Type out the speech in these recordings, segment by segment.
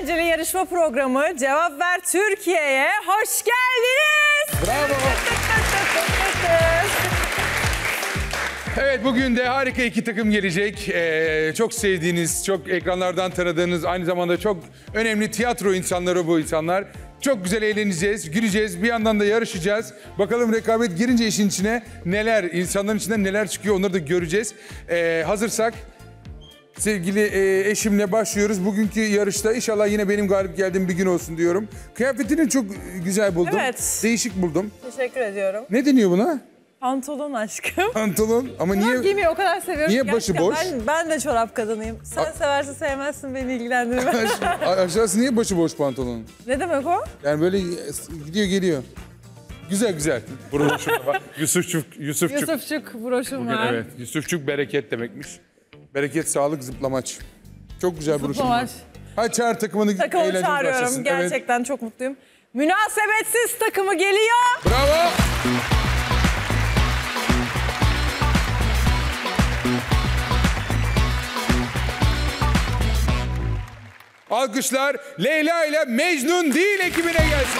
eğlenceli yarışma programı Cevap Ver Türkiye'ye hoş geldiniz. Bravo. Evet, bugün de harika iki takım gelecek. Çok sevdiğiniz, çok ekranlardan tanıdığınız, aynı zamanda çok önemli tiyatro insanları bu insanlar. Çok güzel eğleneceğiz, güleceğiz, bir yandan da yarışacağız. Bakalım rekabet girince işin içine neler, insanların içinden neler çıkıyor onları da göreceğiz. Hazırsak sevgili eşimle başlıyoruz. Bugünkü yarışta inşallah yine benim galip geldiğim bir gün olsun diyorum. Kıyafetini çok güzel buldum. Evet. Değişik buldum. Teşekkür ediyorum. Ne deniyor buna? Pantolon aşkım. Pantolon ama niye? Giymeyi o kadar seviyorum. Niye ki başı gerçekten boş? Ben de çorap kadınıyım. Sen seversin sevmezsin beni ilgilendirmez. Aşağısı niye başıboş pantolonun? Ne demek o? Yani böyle gidiyor geliyor. Güzel güzel. Broşum var. Yusufçuk. Yusufçuk broşum var. Evet, Yusufçuk bereket demekmiş. Bereket, sağlık, zıplamaç. Çok güzel broşum var. Zıplamaç. Hadi çağır takımını, Takımı eğlenceli çağırıyorum. başlasın. Evet. Gerçekten çok mutluyum. Münasebetsiz takımı geliyor. Bravo. Alkışlar Leyla ile Mecnun değil ekibine gelsin.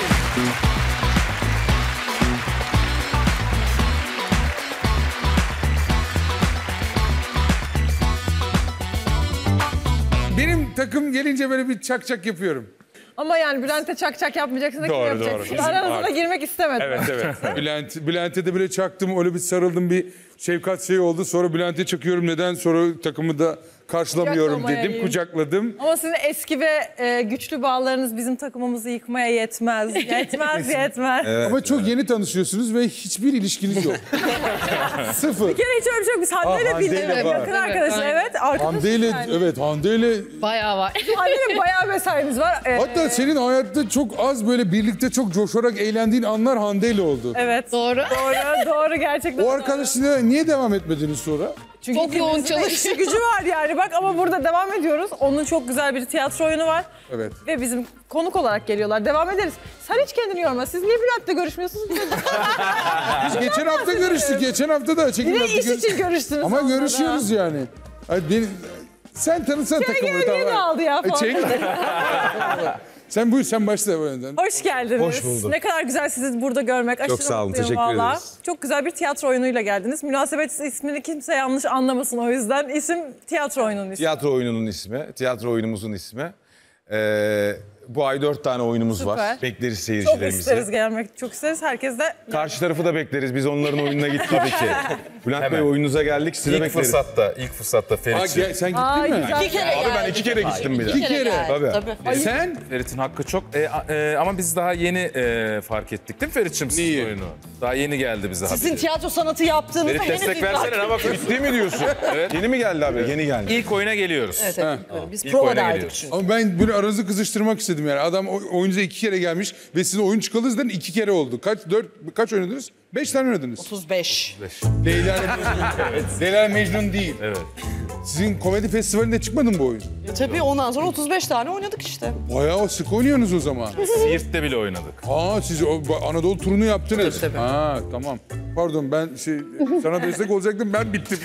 Benim takım gelince böyle bir çak çak yapıyorum. Ama yani Bülent'e çak çak yapmayacaksın da kim Doğru, yapacak? doğru. Şimdi aranızda girmek istemedim. Evet. Bülent'e de böyle çaktım, öyle bir sarıldım, bir şefkat şey oldu. Sonra Bülent'e çakıyorum, neden? Sonra takımı da karşılamıyorum dedim, Kucaklamayayım. kucakladım. Ama sizin eski ve güçlü bağlarınız bizim takımımızı yıkmaya yetmez. Yetmez. Ama çok yeni tanışıyorsunuz ve hiçbir ilişkiniz yok. Sıfır. Bir kere hiç öyle bir şey yok. Biz Hande'yle Hande'yle bildik. var. Yakın arkadaşlar. Evet. Arkadaşız Hande ile, yani. evet Hande ile. Bayağı var. Hande'yle bayağı mesaimiz var. Hatta senin hayatta çok az böyle birlikte çok coşarak eğlendiğin anlar Hande ile oldu. Evet. Doğru. Doğru gerçekten. O arkadaşına niye devam etmediniz sonra? Çünkü Çok yoğun ikimizin de çalışıyor. işi gücü var yani bak ama burada devam ediyoruz. Onun çok güzel bir tiyatro oyunu var. Evet. Ve bizim konuk olarak geliyorlar. Devam ederiz. Sen hiç kendini yorma. Siz niye Bülent'le görüşmüyorsunuz? Biz geçen hafta görüştük. Geçen hafta da çekim Yine yaptık. iş için görüştünüz. Ama onunla da. görüşüyoruz yani. Sen tanısan takımı. Yeni aldı ya falan. Çek. Sen buyur, sen başla önden. Hoş geldiniz. Hoş bulduk. Ne kadar güzel sizi burada görmek. Aşırı sağ olun, mutluyum teşekkür valla. ederiz. Çok güzel bir tiyatro oyunuyla geldiniz. Münasebetsiz ismini kimse yanlış anlamasın o yüzden. İsim tiyatro oyununun ismi. Tiyatro oyununun ismi, tiyatro oyunumuzun ismi. Bu ay 4 tane oyunumuz Süper. var. Bekleriz Çok seyircilerimizi. isteriz gelmek. Çok isteriz. Herkes de Karşı tarafı da bekleriz. Biz onların oyununa gittik tabii ki. Bülent Bey oyununuza geldik. Sizi de İlk bekleriz. fırsatta Ferit'ciğim. Sen gittin mi? güzel. Abi ben 2 kere gittim bir de. 2 kere. Tabii. Sen? Ferit'in hakkı çok. Ama biz daha yeni fark ettik değil mi Ferit'ciğim sizin Neyi? oyunu? Daha yeni geldi bize Sizin haberi. tiyatro sanatı yaptığınızda Ferit henüz destek idrak versene ama Ciddi mi diyorsun? Evet. Yeni mi geldi abi? Yeni geldi. İlk oyuna geliyoruz. Evet, biz İlk oyuna provadaydık geliyoruz. çünkü. Ama ben böyle aranızı kızıştırmak istedim yani. Adam oyunuza 2 kere gelmiş ve sizin oyun çıkalı yüzden 2 kere oldu. Kaç oynadınız? 5 tane oynadınız. 35. Leyla ile Mecnun. Leyla ile Mecnun değil. Evet. Sizin komedi festivalinde çıkmadı mı bu oyun? Tabii ondan sonra 35 tane oynadık işte. Bayağı sık oynuyorsunuz o zaman. Siirt'te bile oynadık. Siz Anadolu turunu yaptınız. Tabii. Tamam. Pardon ben sana destek olacaktım, ben bittim.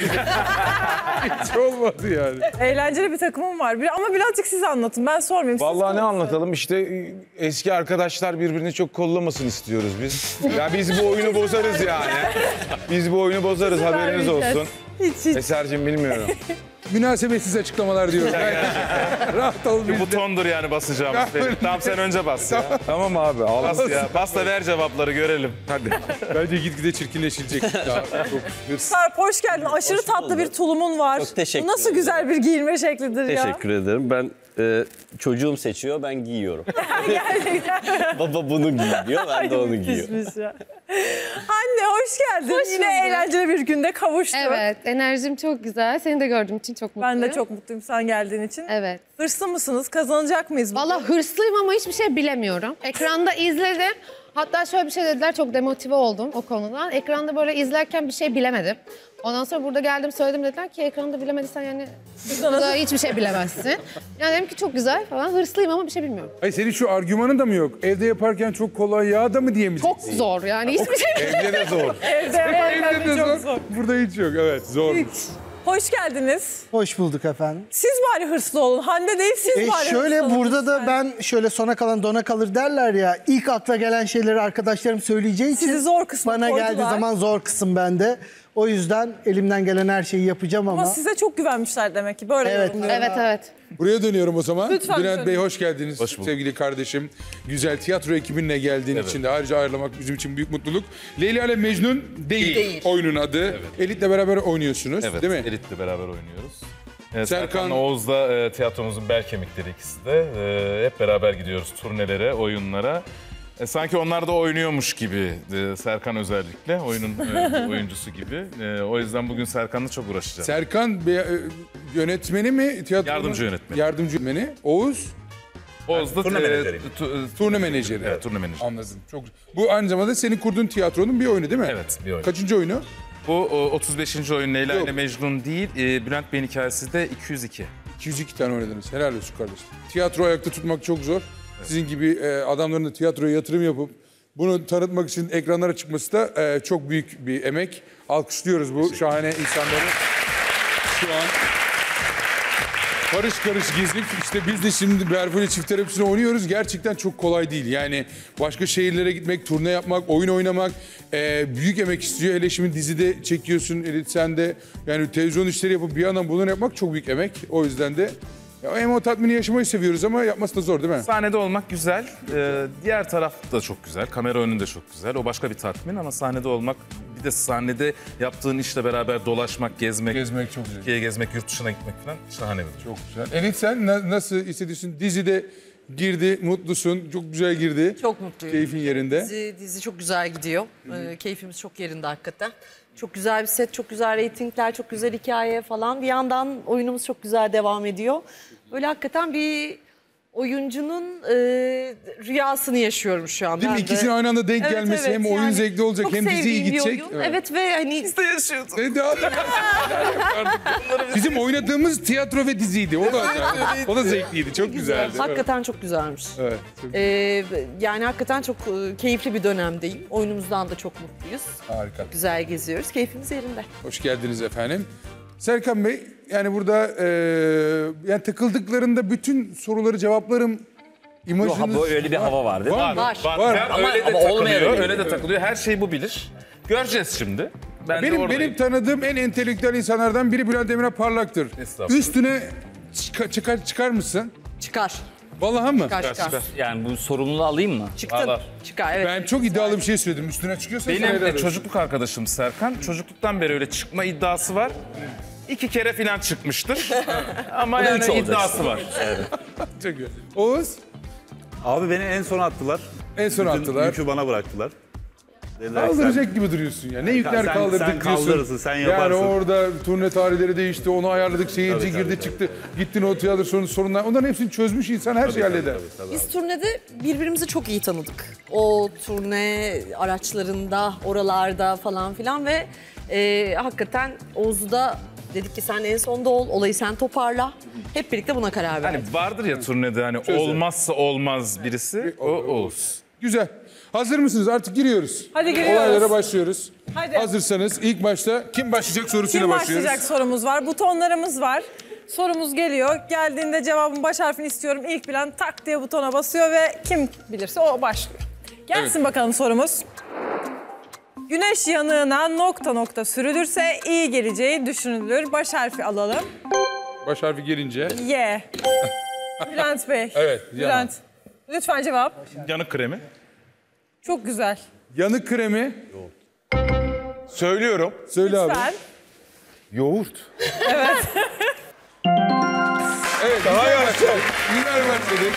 Hiç olmadı yani. eğlenceli bir takımım var. Ama birazcık siz anlatın. Ben sormayayım. Siz Vallahi ne konuşun. anlatalım işte eski arkadaşlar birbirini çok kollamasın istiyoruz biz. Ya biz bu oyunu bozarız yani. Biz bu oyunu bozarız, haberiniz olsun. Hiç. Eser'cim bilmiyorum. Münasebetsiz açıklamalar diyorum. Rahat ol bizde. Butondur yani basacağımız Ferit. Tamam sen önce bas ya. Tamam abi al. Bas ya. Bas da ver cevapları görelim. Hadi. Bence gitgide çirkinleşilecek. Daha çok hırs. Sarp hoş geldin. Aşırı tatlı bir tulumun var. Çok teşekkür Bu nasıl ederim. güzel bir giyinme şeklidir ya. Teşekkür ederim. Ben çocuğum seçiyor, ben giyiyorum. Baba bunu giyiyor, ben de onu giyiyorum. Müthişmiş ya. Anne hoş geldin. Hoş Yine bulduk. eğlenceli bir günde kavuştuk. Evet, enerjim çok güzel. Seni de gördüğüm için çok mutluyum. Ben de çok mutluyum sen geldiğin için. Evet. Hırslı mısınız? Kazanacak mıyız? bugün? Valla hırslıyım ama hiçbir şey bilemiyorum. Ekranda izledim. Hatta şöyle bir şey dediler, çok demotive oldum o konudan. Ekranda böyle izlerken bir şey bilemedim. Ondan sonra burada geldim söyledim, dediler ki ekranda bilemediysen yani burada hiçbir şey bilemezsin. Yani dedim ki çok güzel falan, hırslıyım ama bir şey bilmiyorum. Ay senin şu argümanın da mı yok? Evde yaparken çok kolay ya da mı diyemeyeceksin? Çok zor yani hiçbir şey bilmiyorum. Evde de zor. Evde yaparken Evde de çok zor. zor. Burada hiç yok. Evet zor. Hoş geldiniz. Hoş bulduk efendim. Siz bari hırslı olun. Hande değil, siz bari Şöyle hırslı olun. burada da lütfen. ben şöyle sona kalan dona kalır derler ya. İlk akla gelen şeyleri arkadaşlarım söyleyeceği için Sizi zor kısma bana koydular. geldiği zaman zor kısım bende. O yüzden elimden gelen her şeyi yapacağım ama. Ama size çok güvenmişler demek ki. Böyle Evet. yorumluyorum. Evet. Buraya dönüyorum o zaman. Lütfen Bülent dönün. Bey hoş geldiniz. Hoş bulduk. Sevgili kardeşim. Güzel tiyatro ekibinle geldiğin için de ayrıca ağırlamak bizim için büyük mutluluk. Leyla ile Mecnun değil, oyunun adı. Elit'le beraber oynuyorsunuz Evet, değil mi? Elit'le beraber oynuyoruz. Serkan- Serkan'la Oğuz da tiyatromuzun bel kemikleri ikisi de. Hep beraber gidiyoruz turnelere, oyunlara. Sanki onlar da oynuyormuş gibi, Serkan özellikle, oyunun oyuncusu gibi. O yüzden bugün Serkan'la çok uğraşacağız. Serkan yönetmeni mi? Tiyatronun? Yardımcı yönetmeni. Yardımcı yönetmeni. Oğuz Oğuz da turne menajeriyim. turne menajeri. Evet, turne menajeri. Anladım. Çok. Bu aynı zamanda senin kurduğun tiyatronun bir oyunu değil mi? Evet, bir oyun. Kaçıncı oyunu? Bu 35. oyun Leyla Yok. ile Mecnun değil, Bülent Bey'in hikayesi de 202. 202 tane oynadınız. Helal olsun kardeşim. Tiyatro ayakta tutmak çok zor. Sizin gibi adamların da tiyatroya yatırım yapıp bunu tanıtmak için ekranlara çıkması da çok büyük bir emek. Alkışlıyoruz bu şahane insanları. Şu an karış karış gezdik. İşte biz de şimdi Berfu'yla çift terapisini oynuyoruz. Gerçekten çok kolay değil. Yani başka şehirlere gitmek, turne yapmak, oyun oynamak büyük emek istiyor. Hele şimdi dizide çekiyorsun, Elit sen de. Yani televizyon işleri yapıp bir yandan bunu yapmak çok büyük emek. O yüzden de hem o tatmini yaşamayı seviyoruz ama yapması da zor değil mi? Sahnede olmak güzel, diğer taraf da çok güzel, kamera önünde çok güzel. O başka bir tatmin ama sahnede olmak, bir de sahnede yaptığın işle beraber dolaşmak, gezmek, Gezmek çok güzel. Türkiye'ye gezmek, yurt dışına gitmek falan şahane bir durum. Çok güzel. Elit sen nasıl hissediyorsun? Dizide girdi, mutlusun. Çok güzel girdi. Çok mutluyum. Keyfin yerinde. Dizi çok güzel gidiyor. Keyfimiz çok yerinde hakikaten. Çok güzel bir set, çok güzel reytingler, çok güzel hikaye falan. Bir yandan oyunumuz çok güzel devam ediyor. Böyle hakikaten bir oyuncunun rüyasını yaşıyorum şu an. Değil mi? Ben de. İkisinin aynı anda denk Evet, gelmesi evet. hem oyun Yani zevkli olacak çok hem dizi iyi sevdiğim bir gidecek. oyun. Evet ve hani yaşıyordum. Bizim oynadığımız tiyatro ve diziydi. O da zevkliydi. Çok güzeldi. hakikaten çok güzelmiş. Evet. Çok Yani hakikaten çok keyifli bir dönemdeyim. Oyunumuzdan da çok mutluyuz. harika. Güzel geziyoruz. Keyfimiz yerinde. Hoş geldiniz efendim. Serkan Bey, yani burada yani takıldıklarında bütün soruları cevaplarım imajınız... Yok, öyle bir hava var değil mi? Var mı? Var. Var. Öyle de ama olmayan takılıyor, öyle öyle de gibi. takılıyor. Her şeyi bu bilir. Göreceğiz şimdi. Ben de Benim oradayım. tanıdığım en entelektüel insanlardan biri Bülent Demirel Parlak'tır. Estağfurullah. Üstüne çıkar mısın? Çıkar. Vallahi mı? Çıkar. Yani bu sorumluluğu alayım mı? Çıktın. Vallahi. Çıkar evet. Ben çok iddialı bir şey söyledim. Üstüne çıkıyorsa Benim sana helal olsun. çocukluk arkadaşım Serkan. Çocukluktan beri öyle çıkma iddiası var. 2 kere falan çıkmıştır. Ama da yani üç olacak iddiası işte. var. Çok güzel. Oğuz Abi beni en son attılar. en son Bütün attılar. yükü bana bıraktılar. Dediler ki Kaldıracak gibi duruyorsun ya. Ne yükler sen kaldırdık diyorsun. kaldırırsın, sen Yani yaparsın. orada turne tarihleri değişti, onu ayarladık, seyirci Tabii, girdi tabii, çıktı. Gittin o tiyatrosunun sorunlar. Onların hepsini çözmüş insan her şeyi halleder. Biz turnede birbirimizi çok iyi tanıdık. O turne araçlarında, oralarda falan filan ve hakikaten Oğuz'u da dedik ki sen en sonda ol, olayı sen toparla. Hep birlikte buna karar verdik. Hani vardır ya turnede hani olmazsa olmaz birisi. O Oğuz. Güzel. Hazır mısınız? Artık giriyoruz. Hadi giriyoruz. Olaylara başlıyoruz. Hadi. Hazırsanız ilk başta kim başlayacak sorusuyla Kim başlıyoruz. başlayacak sorumuz var. Butonlarımız var. Sorumuz geliyor. Geldiğinde cevabın baş harfini istiyorum. İlk bilen tak diye butona basıyor ve kim bilirse o başlıyor. Gelsin bakalım sorumuz. Güneş yanığına nokta nokta sürülürse iyi geleceği düşünülür. Baş harfi alalım. Baş harfi gelince. Y. Bülent Bey. Evet, Bülent. Lütfen cevap. Yanık kremi. Çok güzel. Yanık kremi. Söylüyorum. Söyle abi. Lütfen. Yoğurt. Evet, güzel başladık. Güzel başladık.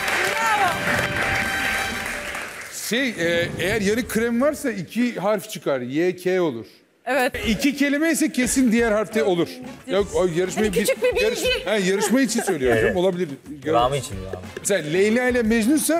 Eğer yarı krem varsa 2 harf çıkar. Y, K olur. Evet. 2 kelime ise kesin diğer harfte olur. Yok o yarışmayı küçük bir bilgi. yarışma için söylüyorum. canım, olabilir. Devamı için ya. Mesela Leyla ile Mecnun'sa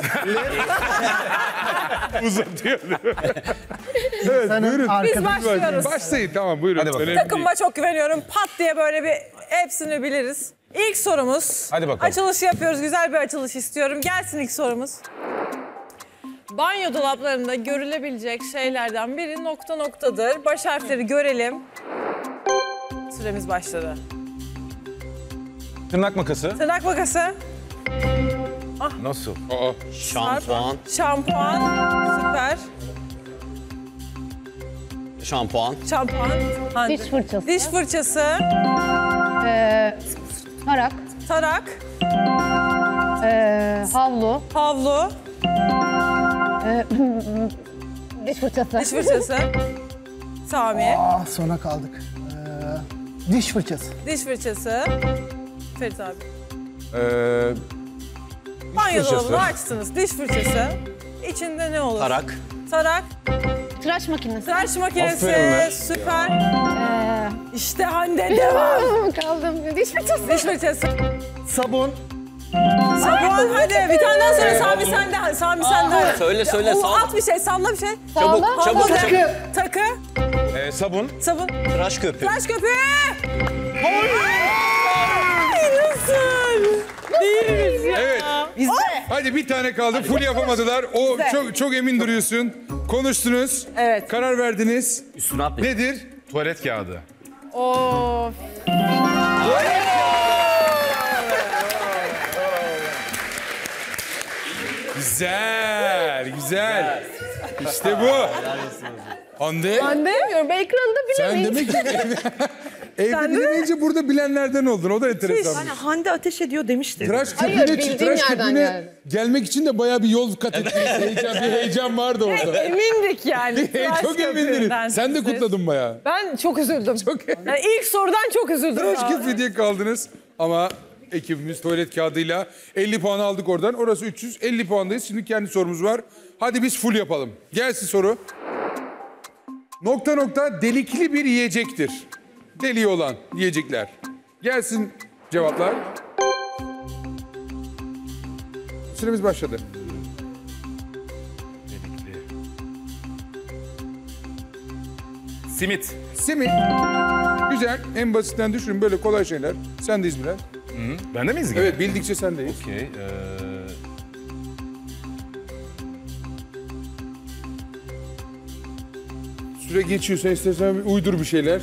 uzatıyor. Evet Sen buyurun. Biz başlıyoruz. Başlayın tamam buyurun. Hadi bakalım. Önemli değil. Takımıma çok güveniyorum. Pat diye böyle bir hepsini biliriz. İlk sorumuz. Hadi bakalım. Açılışı yapıyoruz. Güzel bir açılış istiyorum. Gelsin ilk sorumuz. Banyo dolaplarında görülebilecek şeylerden biri nokta noktadır. Baş harfleri görelim. Süremiz başladı. Tırnak makası. Tırnak makası. Nasıl? Aa, Şampuan. Şampuan. Süper. Şampuan. Şampuan. Hande. Diş fırçası. Diş fırçası. Tarak. Tarak. Havlu. Havlu. Diş fırçası. Diş fırçası. Sami. Sona kaldık. Diş fırçası. Diş fırçası. Ferit abi. Diş Banyo fırçası. dolabını açtınız. Diş fırçası. İçinde ne olur? Tarak. Tarak. Tıraş makinesi. Tıraş makinesi. Aferin be. Süper. İşte Hande devam. Kaldım. Diş fırçası. Diş fırçası. Sabun. Sabun hadi. Bir tane daha söyle. Sami sende. Sami sende. Söyle, O, salla. at bir şey. Salla bir şey. Çabuk, Havlu çabuk, de. çabuk. Takı. Sabun. Sabun. Tıraş köpüğü. Tıraş köpüğü. Ay, nasıl? Değiliz ya. evet. Hadi bir tane kaldı. Full yapamadılar. O çok emin duruyorsun. Konuştunuz. Evet. Karar verdiniz. Üstüne atlayın. Nedir? Tuvalet kağıdı. Of. Güzel, güzel. İşte bu. Hande, Ben bilmiyorum. Ben ekranda sen bilemeyiz. demek ki evde bilemeyince burada bilenlerden oldun. O da enteresan. Yani Hande ateş ediyor demişti. Tıraş Hayır, köpüğüne, bildiğim tıraş yerden köpüğüne geldi. gelmek için de bayağı bir yol kat ettiniz. Bir heyecan vardı orada. Emindik yani. Tıraş Çok emindiniz. köpüğünden Sen de siz. kutladın bayağı. Ben çok üzüldüm. Çok Yani ilk sorudan çok üzüldüm. tıraş ya. köpüğü diye kaldınız. Ama ekibimiz tuvalet kağıdıyla 50 puan aldık oradan. Orası 300. 50 puandayız. Şimdi kendi sorumuz var. Hadi biz full yapalım. Gelsin soru. Nokta nokta delikli bir yiyecektir. Deliği olan yiyecekler. Gelsin cevaplar. Süremiz başladı. Simit. Simit. Güzel. En basitten düşünün böyle kolay şeyler. Sendeyiz Bilal. Bende miyiz? gene? Evet bildikçe sendeyiz. Okey. Süre geçiyor. Sen istersen bir uydur bir şeyler.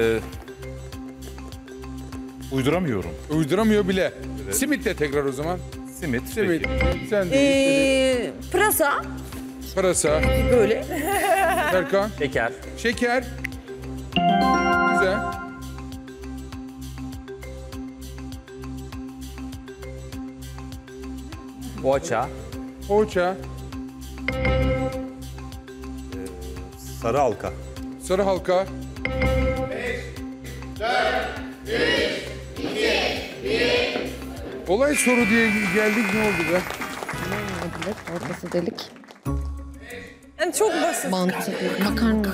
Uyduramıyorum. Uyduramıyor bile. Simit de tekrar o zaman. Simit. Simit. Peki. Sendeyiz. Pırasa Pırasa. böyle. Serkan. Şeker. Şeker. Güzel. Poğaça. Poğaça. Sarı halka. Sarı halka. Olay soru diye geldik ne oldu be? Ortası delik. Yani çok basit. Mantı. Makarna.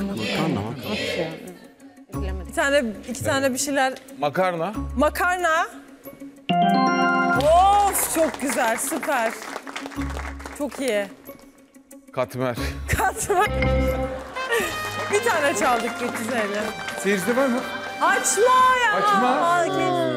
Bir tane, iki tane bir şeyler. Makarna. Makarna. Of çok güzel, süper. Çok iyi. Katmer. Katmer. Bir tane çaldık 350. Seyircide var mı? Açma ya. Açma.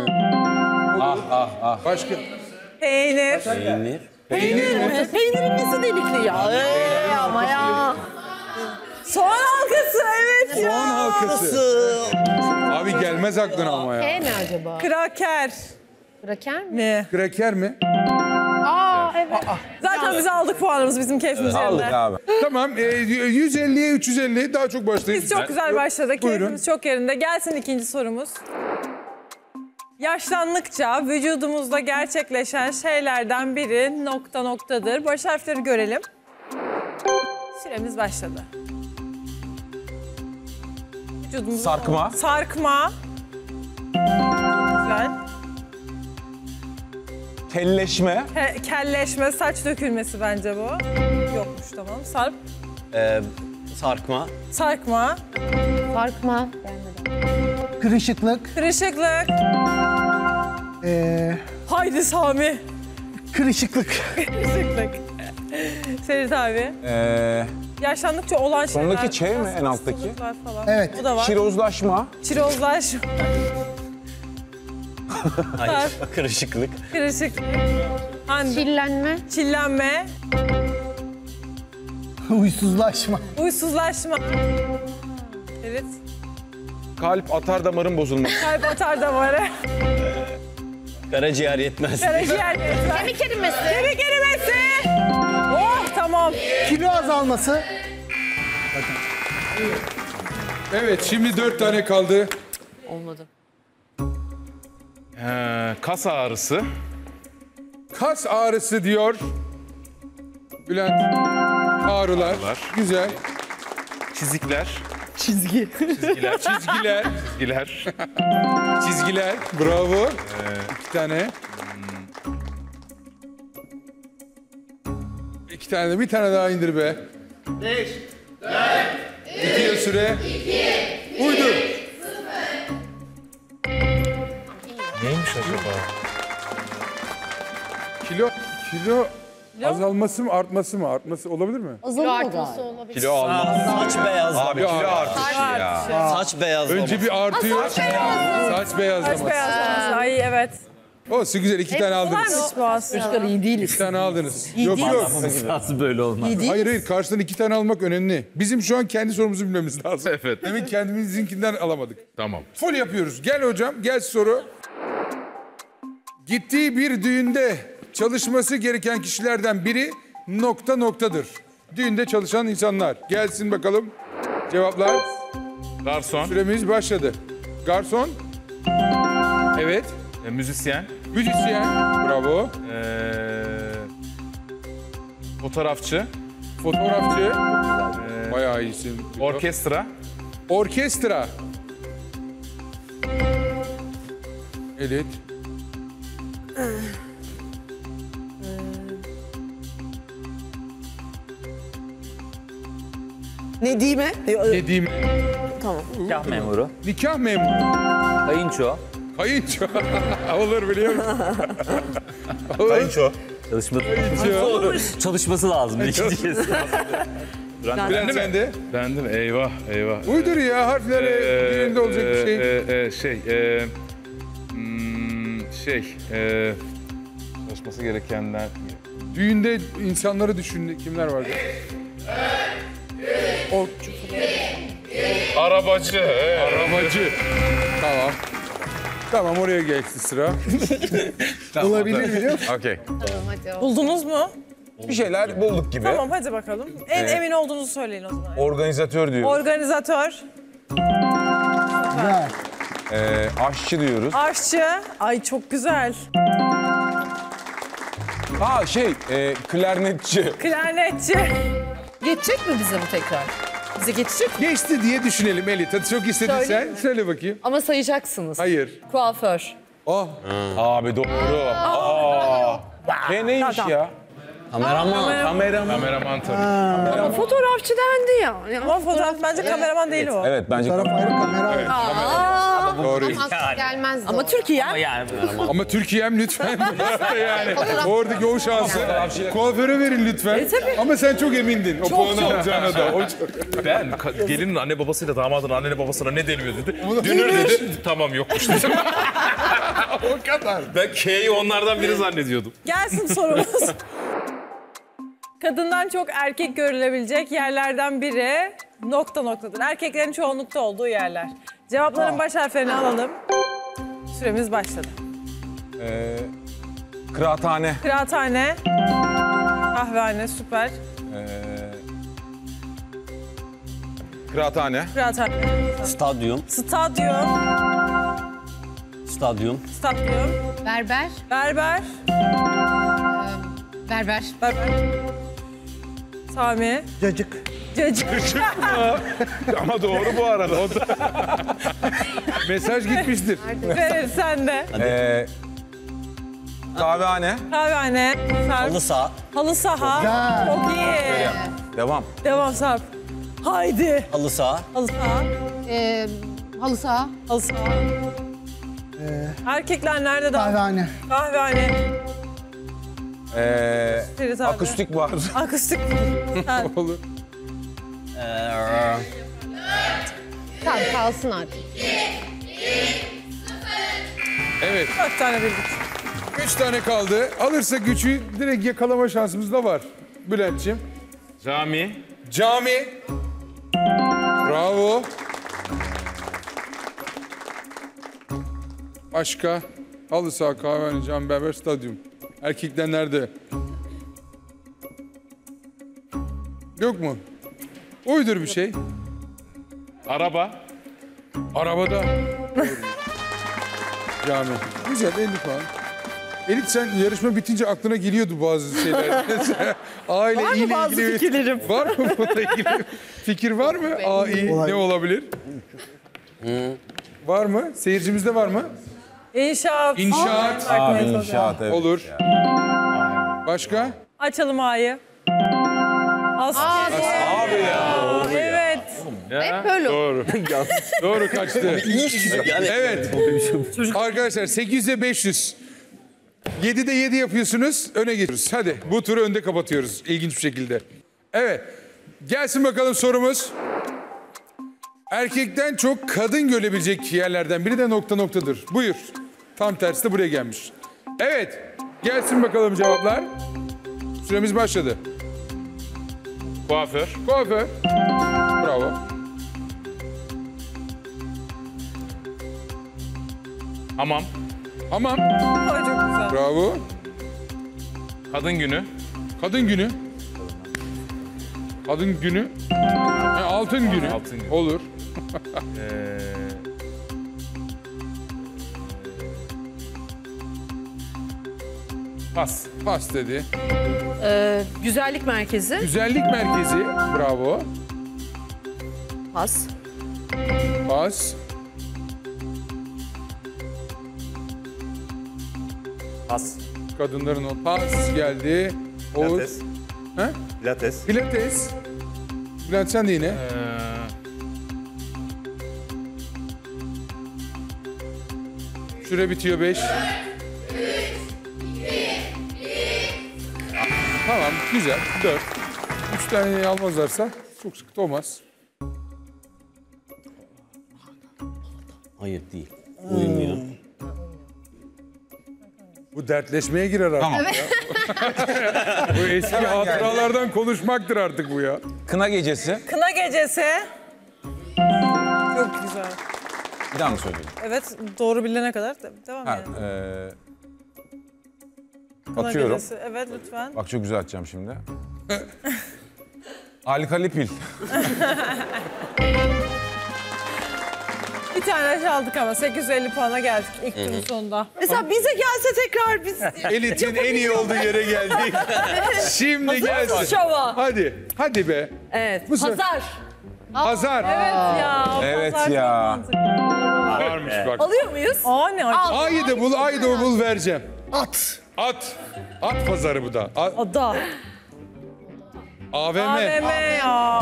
Başka? Peynir. Peynir. Peynir mi? Peynirin nesi delikli ya? Ama ya. Soğan halkası evet ya. Soğan halkası. Abi gelmez aklına ama ya. E mi acaba? Kraker Kraker mi? mi? Kraker mi? Aa evet. Zaten biz aldık puanımızı bizim keyfimiz Aldık yerinde. abi. Tamam 150'ye 350 daha çok başlayın. Biz çok güzel başladık. Buyurun. Keyfimiz çok yerinde. Gelsin ikinci sorumuz. Yaşlandıkça vücudumuzda gerçekleşen şeylerden biri nokta noktadır. Baş harfleri görelim. Süremiz başladı. Vücudumuzda Sarkma. Sarkma. Güzel. Kelleşme. Kelleşme, saç dökülmesi bence bu. Yokmuş tamam. Sarkma. Sarkma. Sarkma. Kırışıklık. Kırışıklık. Ee, Haydi Sami. kırışıklık. Kırışıklık. Ferit abi. Yaşlandıkça olan şeyler. Sondaki Ç mi en alttaki? hastalıklar Falan. Evet. O da var. Çirozlaşma. Çirozlaşma. Hayır. Kırışıklık. Kırışıklık. Hande. Çillenme. Çillenme. Huysuzlaşma. Huysuzlaşma. Evet. Kalp atar damarın bozulması. Kalp atar damarı. Karaciğer yetmez. Karaciğer yetmez. Kemik erimesi. Kemik erimesi. Oh tamam. Kilo azalması. Evet şimdi 4 tane kaldı. Olmadı. Kas ağrısı. Kas ağrısı diyor. Bülent. Ağrılar. Güzel. Çizikler. Çizgi. Çizgiler. Çizgiler. Çizgiler. Çizgiler. Bravo. 2 tane. 2 tane de bir tane daha indir be. 5, 4, 2 süre. 2, uydur. Neymiş acaba? Kilo azalması mı artması mı? Artması olabilir mi? Kilo artması olabilir. Kilo almaz. Saç beyazlaması. Abi kilo artışı ya. Saç beyazlaması. Önce bir artıyor. Saç beyazlaması. Saç beyazlaması. Ay evet. Olsun güzel 2 tane aldınız. Varmış bu aslında. İyi değiliz. 2 tane aldınız. Yok yok. Nasıl böyle olmaz? Hayır karşıdan 2 tane almak önemli. Bizim şu an kendi sorumuzu bilmemiz lazım. Evet. Demin kendimizinkinden alamadık. Tamam. Full yapıyoruz. Gel hocam gel soru. Gittiği bir düğünde çalışması gereken kişilerden biri noktadır. Düğünde çalışan insanlar. Gelsin bakalım. Cevaplar. Garson. Süremiz başladı. Garson. Evet. Müzisyen. Müzisyen. Bravo. Fotoğrafçı. Fotoğrafçı. Bayağı iyisin. Orkestra. Orkestra. Evet. Ne diyeyim mi? Dediğim Nikah memuru. nikah memuru. Kayınço. Kayınço. Olur biliyor musun? Olur. Kayınço. Çalışması lazım. İkinci kez. Bülent sen de. Bendim. Eyvah. Uydur ya harfleri düğünde olacak bir şey. Çalışması gerekenler. Düğünde insanları düşün. Kimler vardı? Arabacı. Arabacı. Tamam. Tamam oraya geçti sıra. Olabilir biliyor musun? Okey. Hadi o. Buldunuz mu? Bir şeyler bulduk gibi. Tamam hadi bakalım. En emin olduğunuzu söyleyin o zaman. Organizatör diyoruz. Organizatör, Güzel. Aşçı diyoruz. aşçı. Ay çok güzel. Klarnetçi. Klarnetçi. Geçecek mi bize bu tekrar? Bize geçecek mi? Geçti diye düşünelim Elit. Hadi çok istedin Söyleyeyim sen. Söyle bakayım. Ama sayacaksınız. Hayır. Kuaför. Ah. Abi doğru. Neymiş ya? Kameraman. Kameraman tabii. Ama fotoğrafçı dendi ya. Ama fotoğraf bence kameraman değil o. Evet bence. Taraf ayrı kamera ayrı. Doğru. Haksız gelmezdi Ama o. Türkiye. Ama Türkiye'm lütfen. yani oradaki o şansı kuaföre verin lütfen. Ama sen çok emindin o puanı alacağına da. O çok... Ben gelinin anne babasıyla damadın anne babasına ne deniyor dedi. Dünür dedi. Tamam yokmuş dedim. o kadar. Ben K'yi onlardan biri zannediyordum. Gelsin sorumuz. Kadından çok erkek görülebilecek yerlerden biri noktadır. Erkeklerin çoğunlukta olduğu yerler. Cevapların baş harflerini alalım. Süremiz başladı. Kıraathane. Kıraathane, kahvehane, süper. Kıraathane. Kıraathane, Stadyum. stadyum, Stadyum. stadyum, Berber. berber, Berber. berber. Sami, Cacık. cacık. Ama doğru bu arada. Mesaj gitmiştir. Verir sen de. Kahvehane. Kahvehane, Sarp. Halı saha. Halı saha. Güzel. Çok iyi. Devam. Devam Sarp. Haydi. Halı saha. Halı saha. Halı saha. Halı saha. Erkekler nerede daha? Kahvehane. Kahvehane. Ferit abi. Akustik bar. Akustik. Sen. Olur. Tamam kalsın artık. Evet. 4 tane bildik. 3 tane kaldı. Alırsa gücü direkt yakalama şansımız da var. Bülent'ciğim. Cami. Cami. Bravo. Başka? Halı saha, kahvehane, cam, berber, stadyum. Erkekler nerede? Yok mu? Uydur bir şey. Araba. Arabada. Cami. Güzel, 50 puan. Elit, sen yarışma bitince aklına geliyordu bazı şeyler. Mesela aile Var mı ile bazı ilgili fikirlerim? Var mı bununla ilgili fikir var mı? AI ne olabilir? Var mı? Seyircimizde var mı? İnşaat. İnşaat. İnşaat evet. Olur. Başka? Açalım A'yı. Asker. Abi ya. Evet. Hep böyle olur. Doğru. Doğru kaçtı. Evet. Arkadaşlar 800'e 500. 7'de 7 yapıyorsunuz. Öne geçiyoruz. Hadi bu turu önde kapatıyoruz. İlginç bir şekilde. Evet. Gelsin bakalım sorumuz. Erkekten çok kadın görebilecek yerlerden biri de nokta noktadır. Buyur. Tam tersi de buraya gelmiş. Evet. Gelsin bakalım cevaplar. Süremiz başladı. Kuaför. Kuaför. Bravo. Hamam. Hamam. Ay, çok güzel. Bravo. Kadın günü. Kadın günü. Kadın günü. Altın günü. Altın günü. Olur. Pas. Pas dedi. Güzellik merkezi. Güzellik merkezi. Bravo. Pas. Pas. Pas. Kadınların o pas geldi. Oğuz. Pilates. Ha? Pilates. Pilates. Bülent sen de yine. Süre bitiyor 5. Tamam güzel 4. 3 tane almazlarsa çok sıkıntı olmaz. Hayır değil. Uymuyor. Bu dertleşmeye girer artık. Tamam. Bu eski hatıralardan konuşmaktır artık bu ya. Kına gecesi. Kına gecesi. Çok güzel. Bir daha mı söyleyeyim? Evet, doğru bilene kadar devam Ha, yani. Kına atıyorum. gecesi. Evet, lütfen. Bak çok güzel atacağım şimdi. Alkali pil. Bir tane çaldık ama 850 puana geldik ilk turun sonunda. Mesela bize gelse tekrar biz... Elit'in en iyi olduğu yere geldik. Şimdi gelsin. Şova. Hadi. Hadi be. Evet. Bu sefer- Pazar. Pazar. Ya, Evet pazar ya. çok mantıklı. Varmış bak. Alıyor muyuz? Aa ne acı. A'yı da bul, A'yı da bul vereceğim. At. At. At pazarı bu da. Ada. AVM. AVM ya.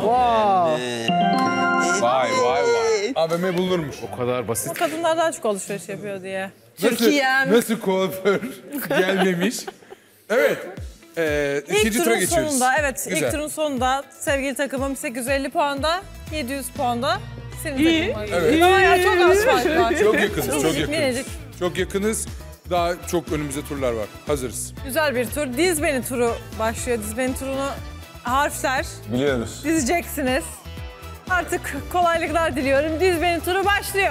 Vay vay vay. AVM bulunurmuş. O kadar basit. Kadınlar daha çok alışveriş yapıyor diye. Türkiye'm. Nasıl kuaför gelmemiş? Evet. İlk İkinci tura turun geçiyoruz. sonunda, evet Güzel. ilk turun sonunda sevgili takımım 850 puanda, 700 puanda. Senin takımın. Evet. Ya, çok az fark var. Çok yakınız, çok Minicik, yakınız. minicik. Çok yakınız. Daha çok önümüzde turlar var. Hazırız. Güzel bir tur. Diz beni turu başlıyor. Diz beni turunu harfler Biliyoruz. dizeceksiniz. Artık kolaylıklar diliyorum. Diz beni turu başlıyor.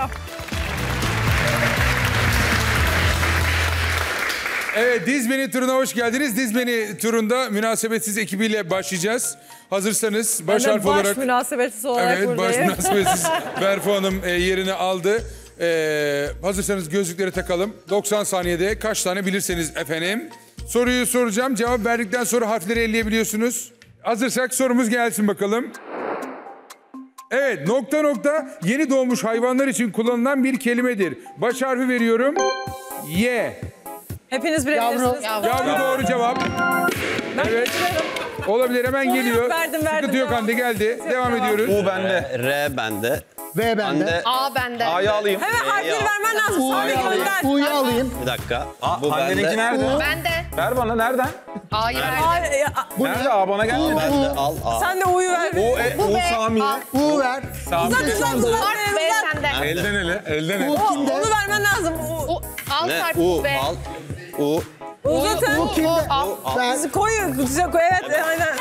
Evet, Diz Beni turuna hoş geldiniz. Diz Beni turunda münasebetsiz ekibiyle başlayacağız. Hazırsanız baş Ben de harf baş olarak... münasebetsiz olarak Evet, baş buradayım. münasebetsiz Berfu Hanım yerini aldı. Hazırsanız gözlükleri takalım. 90 saniyede kaç tane bilirseniz efendim. Soruyu soracağım. Cevap verdikten sonra harfleri elleyebiliyorsunuz. Hazırsak sorumuz gelsin bakalım. Evet, nokta nokta yeni doğmuş hayvanlar için kullanılan bir kelimedir. Baş harfi veriyorum. Y. Hepiniz bilebilirsiniz. Yavru doğru cevap. Evet. Olabilir, hemen geliyor. Verdim, Sıkıntı yok, tamam. Hande geldi. Devam ediyoruz. U bende. R bende. V bende. A bende. A'yı alayım. Hemen harfleri vermen lazım. U'yu Sonra alayım. gönder. U'yu alayım. Bir dakika. A, Bu Hande'ninki bende. nerede? Bende. Ver bana nereden? A'yı verdim. Ay, ya, Nerede? A bana gelmedi. Bende al A. sen de U'yu ver. U Sami'ye. U ver. Uzat. Harf B sende. Elden ele. Elden ele. U kimde? Onu vermen lazım. U, alt Ne? harf U B. al. U. Uzatın. U kimde? al. Ben. Koyun kutuya koy. Evet aynen.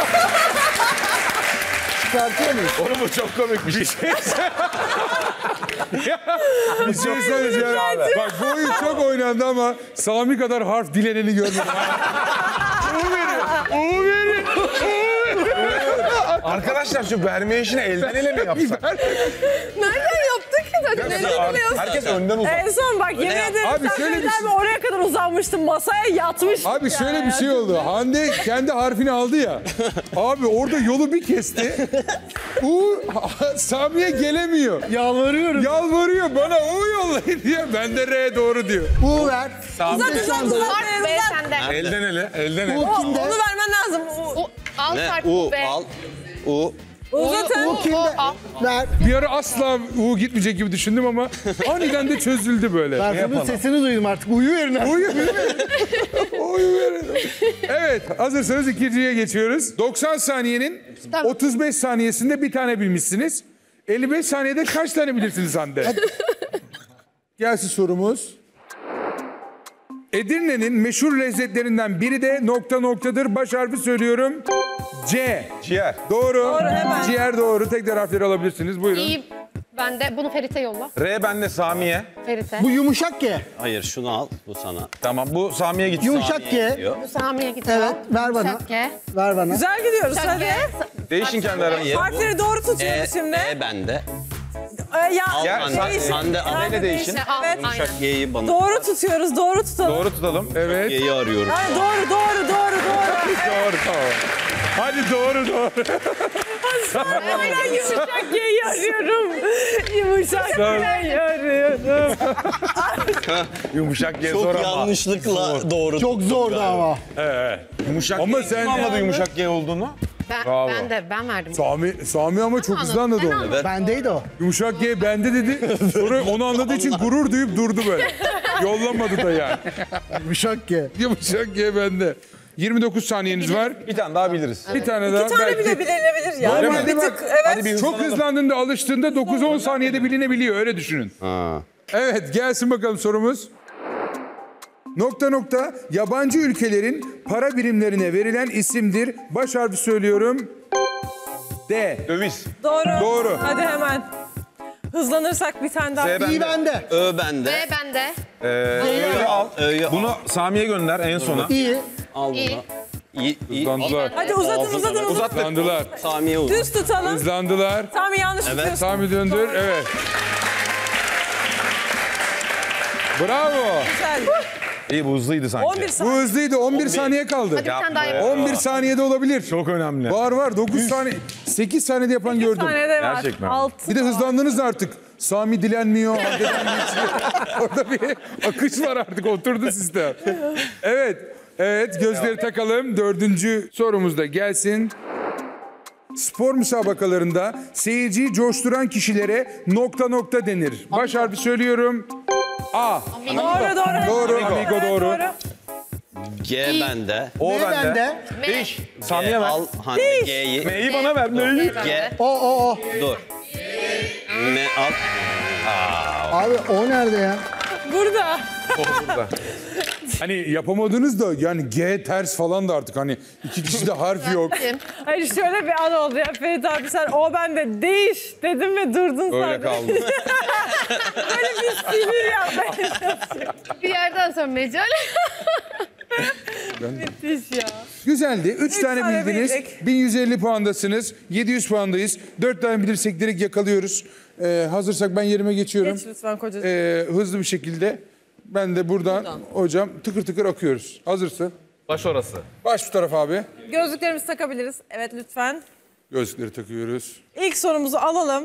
Çıkartıyor muyum? Oğlum bu çok komik bir şey. Bir şey söyleyeceğim. Bak bu oyun çok oynandı ama Sami kadar harf dileneni görmedim. U verin. Arkadaşlar şu verme işini elden ele mi yapsak? Nereden yaptık ki zaten? Herkes önden uzak. En son bak yemin ederim Abi sen şöyle bir söyler mi oraya kadar uzanmıştım. Masaya yatmıştım. Abi şöyle bir şey oldu. Hande kendi harfini aldı ya. Abi orada yolu bir kesti. Sami'ye gelemiyor. Yalvarıyorum. Yalvarıyor bana U yollayın diye. Ben de R doğru diyor. U ver. Harf B sende. Elden ele, elden ele. U kimde? Onu vermen lazım. Al Ne? harf U, B. al. U. Uzatın. U kimde? Ver. Bir ara asla U gitmeyecek gibi düşündüm ama aniden de çözüldü böyle. Berfun'un sesini duydum artık. Uyu verin. Uyu verin. Evet, hazırsanız ikinciye geçiyoruz. 90 saniyenin Tamam. 35 saniyesinde bir tane bilmişsiniz. 55 saniyede kaç tane bilirsiniz Hande? Gelsin sorumuz. Edirne'nin meşhur lezzetlerinden biri de nokta noktadır. Baş harfi söylüyorum. C. Ciğer. Doğru. hemen. Ciğer doğru. Tekrar harfleri alabilirsiniz. Buyurun. İyi. Ben de bunu Ferit'e yolla. R bende Sami'ye. Ferit'e. Bu yumuşak G. Hayır şunu al. Bu sana. Tamam bu Sami'ye gitsin. Yumuşak G. Diyor. Bu Sami'ye gidiyor. Evet, ver bana. Yumuşak G. Ver bana. Güzel gidiyoruz Yumuşak hadi. G. Değişin kendi aranızda. Harfleri doğru tutuyoruz şimdi. Bende. Ya, Al Ya, Hande. değişik. Hande al. Hande değişin. Al, Evet. aynen. G'yi bana. Doğru tutuyoruz. Doğru tutalım. Doğru tutalım. Evet. G'yi arıyorum. Yani doğru. Doğru tamam. Hadi doğru. Hala yumuşak G'yi arıyorum. Yumuşak G'yi arıyorum. Yumuşak G Çok zor ama. yanlışlıkla doğru. Çok zordu ama. Yumuşak Ama G sen- kim anladı yumuşak G olduğunu? Ben verdim. Sami ama çok hızlı anladı Ben onu. anladım. Bendeydi o. Yumuşak G bende dedi. Sonra onu anladığı için gurur duyup durdu böyle. Yollamadı da yani. Yumuşak G. Yumuşak G bende. 29 saniyeniz var. Bir tane daha biliriz. Bir tane daha. Bir tane bile bilinebilir ya. Normalde Bir bak, tık, evet. Hadi bir çok hızlanalım. hızlandığında, alıştığında 9-10 saniyede bilinebiliyor. Öyle düşünün. Ha. Evet, gelsin bakalım sorumuz. Nokta nokta yabancı ülkelerin para birimlerine verilen isimdir. Baş harfi söylüyorum. D. Döviz. Doğru. Doğru. Hadi hemen. Hızlanırsak bir tane daha. Z İyi bende. bende. Ö bende. B bende. Ö'yü al. Ö'yü Bunu Sami'ye gönder en sona. İyi. al İyi. bunu. İyi. Hızlandılar. Hadi uzatın. Hızlandılar. Sami'ye uzat. Düz tutalım. Hızlandılar. Tam yanlış tutuyorsun. Sami döndür. Evet. Bravo. Güzel. İyi bu hızlıydı sanki. 11 Bu saniye. hızlıydı. 11 saniye kaldı. Hadi bir tane daha yapalım. 11 saniyede olabilir. Çok önemli. Var 9 saniye. 8 saniyede yapan gördüm. Saniyede var. Gerçekten. 6. Bir de hızlandınız da artık. Sami dilenmiyor. Hande'den geçiyor. Orada bir akış var artık. Oturdu sistem. Evet gözleri takalım. 4. sorumuz da gelsin. Spor müsabakalarında seyirciyi coşturan kişilere nokta nokta denir. Baş harfi söylüyorum. A. Doğru. Amigo doğru. G bende. O Ne bende. bende? Değiş. G Sami'ye ver. al. Hande G'yi. M'yi bana ver. M'yi. G. O. Dur. M al. Abi o nerede ya? Burada. Hani yapamadınız da yani G ters falan da artık hani iki kişide harf yok. Hayır şöyle bir an oldu ya Ferit abi sen o bende değiş dedim ve durdun Öyle sadece. kaldı. Böyle bir sinir yapmaya Bir yerden sonra mecal. müthiş ya. Güzeldi. 3 tane tane bildiniz. bildik. 1150 puandasınız. 700 puandayız. 4 tane bilirsek direkt yakalıyoruz. Hazırsak ben yerime geçiyorum. Geç lütfen kocacığım. Hızlı bir şekilde. Ben de buradan hocam tıkır tıkır akıyoruz. Hazırsın. Baş orası. Baş bu taraf abi. Gözlüklerimizi takabiliriz. Evet lütfen. Gözlükleri takıyoruz. İlk sorumuzu alalım.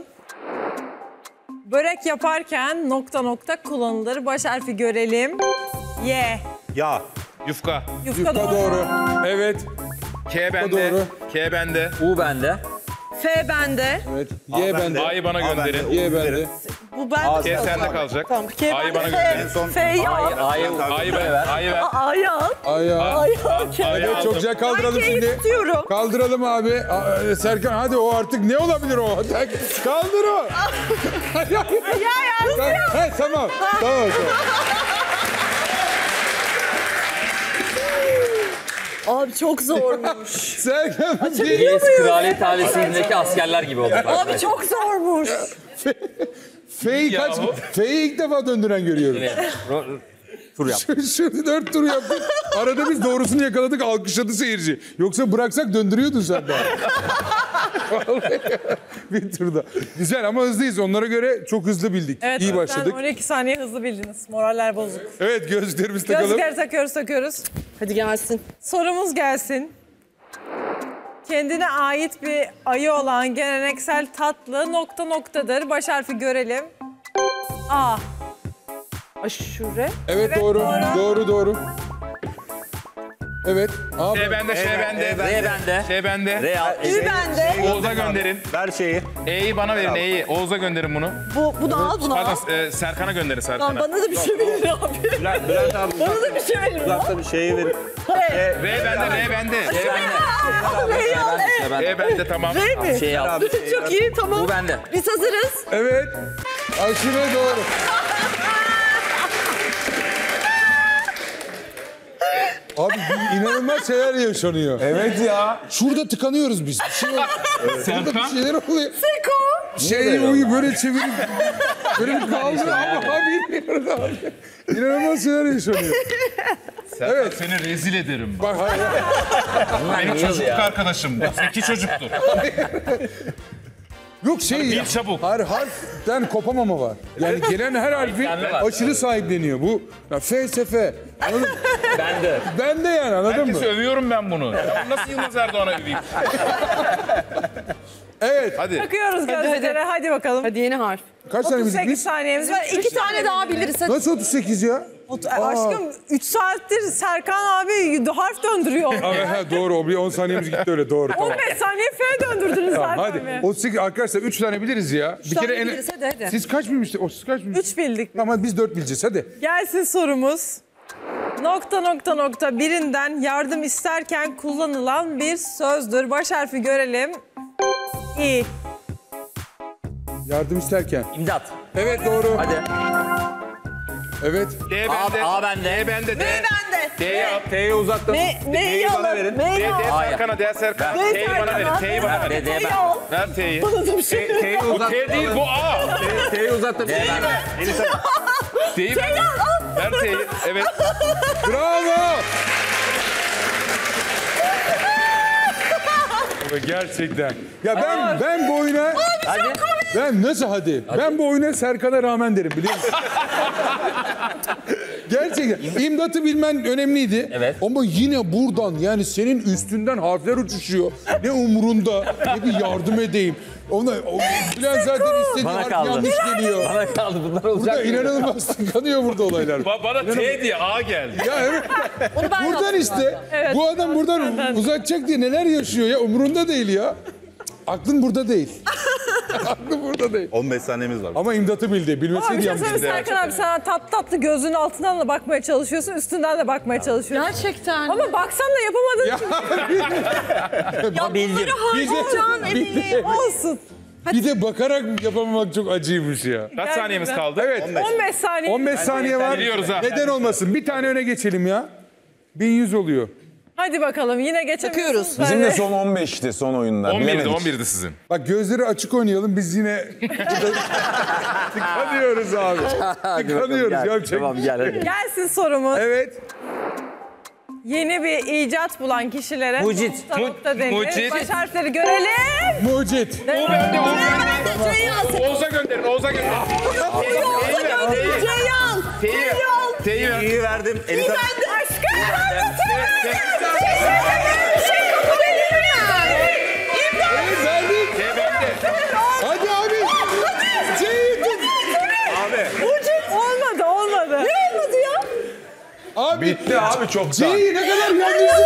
Börek yaparken nokta nokta kullanılır. Baş harfi görelim. Y. Ya. Yufka. Yufka doğru. Doğru. Evet. K bende. doğru. K bende. U bende. F bende. Evet. Y bende. A'yı bana gönderin. Y bende. Bu bende. K sende kalacak. Tamam. K A'yı bende. bana gönderin. F'yi al. A'yı ver. A'yı ver. A'yı al. Ayağı. A'yı al. A'yı Evet, aldım. çok güzel kaldıralım Ben K'yi şimdi. tutuyorum. Kaldıralım abi. Serkan hadi o artık ne olabilir o? Kaldır o. Ya He, tamam. Tamam. Abi çok zormuş. Serkan İngiliz kraliyet ailesindeki askerler gibi olduk. Abi çok zormuş. F'yi ilk defa döndüren görüyorum. Tur yap. Şurada 4 tur yaptık. Arada biz doğrusunu yakaladık, alkışladı seyirci. Yoksa bıraksak döndürüyordun sen daha. Vallahi bir turda. Güzel ama hızlıyız. Onlara göre çok hızlı bildik. Evet, İyi başladık. Sen 12 saniye hızlı bildiniz. Moraller bozuk. Evet, gözlerimizi takalım. Gözlükleri takıyoruz. Hadi gelsin. Sorumuz gelsin. Kendine ait bir ayı olan geleneksel tatlı noktadır. Baş harfi görelim. A. Aşure. Evet, Evet, doğru. doğru. Doğru. Evet. Abi. Şey bende. R bende. Şey bende. R al. Ü bende. Oğuz'a gönderin. Ver şeyi. E'yi bana verin, E'yi. Oğuz'a gönderin bunu. Bunu al, bunu al. Pardon, Serkan'a gönderin, Tamam, Serkan'a. bana da bir şey verin abi. Bülent abi Bana da bir şey verin. uzakta bir şeyi verin. R bende. Ben E bende, tamam. Değil mi? şey al. Çok iyi, tamam. Bu bende. Biz hazırız. Evet. Aşure doğru. Abi inanılmaz şeyler yaşanıyor. Evet ya. Şurada tıkanıyoruz biz. Bir şey yok. Burada bir şeyler oluyor. Seko. Uyu böyle çevirip böyle bir kaldı ama bilmiyoruz abi. İnanılmaz şeyler yaşanıyor. Serkan, Evet. seni rezil ederim. Bak hayır. Benim çocukluk arkadaşım. Bu zeki çocuktur. Yok şey Bil ya. çabuk. Her harften kopamama var. Yani gelen her harfi aşırı sahipleniyor. Bu ya felsefe. Anladın mı? Bende. Ben de yani anladın mı? Herkese övüyorum ben bunu. Ben nasıl Yılmaz Erdoğan'a öveyim? Evet. Hadi. Takıyoruz gözlüklere. Hadi bakalım. Hadi yeni harf. Kaç tane bildik 38 biz? saniyemiz var. 2 tane daha biliriz hadi. Nasıl 38 ya? Aşkım 3 saattir Serkan abi harf döndürüyor. Ha, doğru o bir 10 saniyemiz gitti öyle doğru. Tamam. 15 saniye F döndürdünüz Tamam, zaten. hadi. be. 38 arkadaşlar 3 tane biliriz ya. Bir tane biliriz, hadi. Siz kaç bilmiştiniz? Siz kaç bilmiştiniz? 3 bildik. Ama biz 4 bileceğiz hadi. Gelsin sorumuz. Birinden yardım isterken kullanılan bir sözdür. Baş harfi görelim. İ. Yardım isterken. İmdat. Evet doğru. Hadi. Evet. D bende. A bende. D bende. D. bende. D'yi yap. T'yi uzakta. Neyi bana alın? verin. D Neyi al? Serkan'a, D Serkan'a. T'yi bana verin. T'yi bana verin. D ben. al? Ver T'yi. Bana da bir şey verin. T'yi Bu uzakta. T değil, bu A. T'yi uzakta. D bende. T'yi ver. Ver T'yi. Evet. Bravo. Gerçekten. Ya ben bu oyuna... Hadi. Ben nasıl hadi? Ben bu oyuna Serkan'a rağmen derim biliyor musun? Gerçekten. İmdatı bilmen önemliydi. Evet. Ama yine buradan yani senin üstünden harfler uçuşuyor. Ne umurunda ne bir yardım edeyim. Bülent zaten istediği Bana harf kaldı. yanlış geliyor. Bana kaldı bunlar olacak. Burada inanılmaz tıkanıyor burada olaylar. Bana T diye A geldi. Ya evet. Onu ben Buradan yaptım işte. zaten. Evet. Bu adam buradan uzatacak diye neler yaşıyor ya. Umurunda değil ya. Aklın burada değil. Aklın burada değil. 15 saniyemiz var. Ama imdatı bildi. Ama Bilmeseydi bir şey yanlış. söyleyeyim Serkan abi sana tatlı gözünün altından da bakmaya çalışıyorsun, üstünden de bakmaya çalışıyorsun. Gerçekten. Ama baksan da yapamadın. Ama bildim. Can emeği. Olsun. Bir de bakarak yapamamak çok acıymış ya. Kaç saniyemiz kaldı? Evet. 15 saniye. 15 saniye var. Biliyoruz ha. Neden olmasın? Bir tane öne geçelim ya. 1100 oluyor. Hadi bakalım yine geçemiyoruz. Takıyoruz. Bizim de son 15'ti son oyunda. 11'di, Bilemedik. 11'di sizin. Bak gözleri açık oynayalım. Biz yine tıkanıyoruz abi. Tıkanıyoruz. Yapacak Tamam bir şey gel hadi. Gelsin sorumuz. Evet. Yeni bir icat bulan kişilere Mucit. nokta denir. Mucit. Baş harfleri görelim. Mucit. O bende. Oğuz'a gönderin, Oğuz'a gönderin. T'yi ver. T'yi ver. T'yi verdim. Eli tak. Evet verdik. T bende. Hadi abi. C'yi tut. Olmadı, olmadı. Ne olmadı ya? Abi. Bitti abi çoktan. C'yi ne kadar yanlışsın.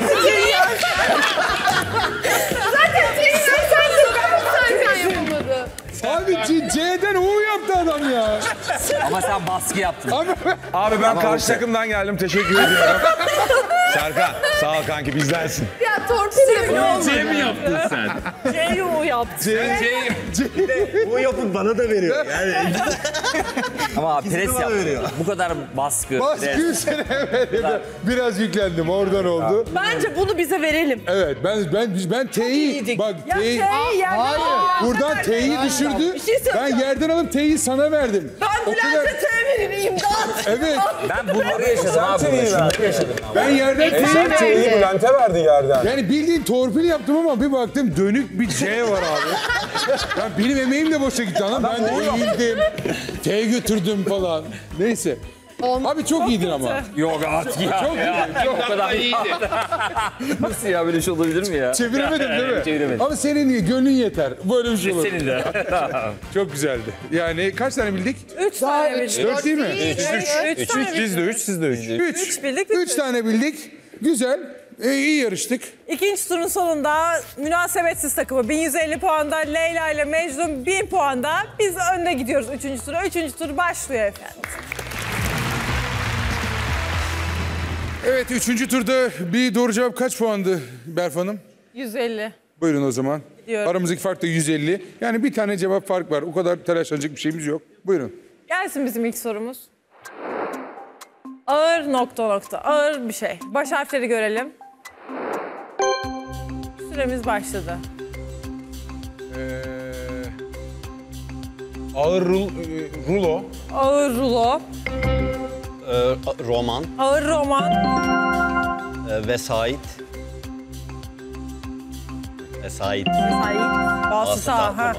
Abi C'den U yaptı adam ya. Ama sen baskı yaptın. Abi ben karşı takımdan geldim. Teşekkür ediyorum. Serkan sağ ol kanki bizdensin. Ya C mi yaptın sen? C.U. yaptı. Bu yapıp bana da veriyor. Yani Ama pres bana yaptı. veriyor. Bu kadar baskı. Baskı pres. üstüne biraz yüklendim. Oradan oldu. Bence bunu bize verelim. Evet ben T'yi iyiydik. bak Ya T'yi T'yi yerden al. buradan T'yi düşürdü. şey söyleyeceğim. Ben yerden alıp T'yi sana verdim. Ben Bülent'e temin imdat. Evet. Ben bunları yaşadım abi. Şunları yaşadım. Ben yerden T'yi Şeyi Bülent'e verdi yerden. yani bildiğin torpil yaptım ama bir baktım dönük bir C var abi. Ya benim emeğim de boşa gitti lan. Ben eğildim. T götürdüm falan. Neyse. Abi çok iyiydin ama. Yok at ya. Çok iyi. Çok O kadar iyiydi. Nasıl ya, böyle şey olabilir mi ya? çeviremedim değil mi? Çeviremedim. Ama senin gönlün yeter. Böyle bir şey olur. Senin de. Çok güzeldi. Yani kaç tane bildik? 3 tane bildik. 4 değil mi? 3 tane bildik. Biz de 3, siz de 3. 3. bildik, 3 tane bildik. Güzel. İyi yarıştık. İkinci turun sonunda münasebetsiz takımı 1150 puanda, Leyla ile Mecnun 1000 puanda. Biz önde gidiyoruz 3. tura. 3. tur başlıyor efendim. Evet 3. turda bir doğru cevap kaç puandı Berf Hanım? 150. Buyurun o zaman. Gidiyorum. Aramızdaki fark da 150. Yani bir tane cevap fark var. O kadar telaşlanacak bir şeyimiz yok. Buyurun. Gelsin bizim ilk sorumuz. Ağır ... Ağır bir şey. Baş harfleri görelim. Süremiz başladı. Ağır rulo. Ağır rulo, Roman, ağır roman, vesait. Vesait. sahip, vasıta, ha. Tamam.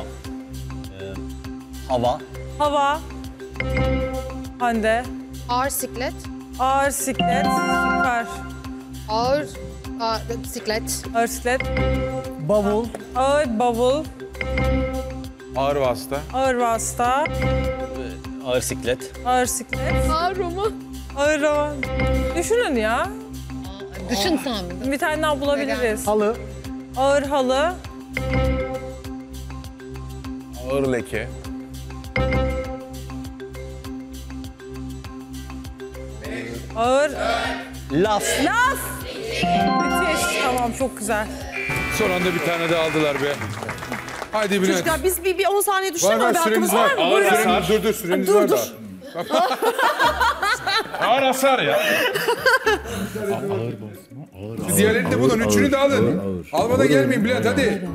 Hava. Hava, Hande, Ağır siklet. ağır siklet, süper, Ağır siklet. ağır siklet, Bavul. ağır bavul, Ağır vasıta. ağır vasıta, Ağır siklet. ağır siklet, Ağır roman. ağır roman. Düşünün ya. Düşün tahmin. Bir tane daha bulabiliriz. Halı. Ağır halı, Ağır leke. ağır Laf. laf. Müthiş. Tamam, çok güzel. Son anda bir tane daha aldılar be. Haydi Bülent. Çocuklar biz bir 10 saniye Var düşünelim var abi. süreniz Hakkımız var. var mı? Buyurun. Dur süreniz Dur, var dur. daha. Ağır hasar ya. Diğerlerini de bulun. Üçünü de alın. Almadan gelmeyin Bülent hadi.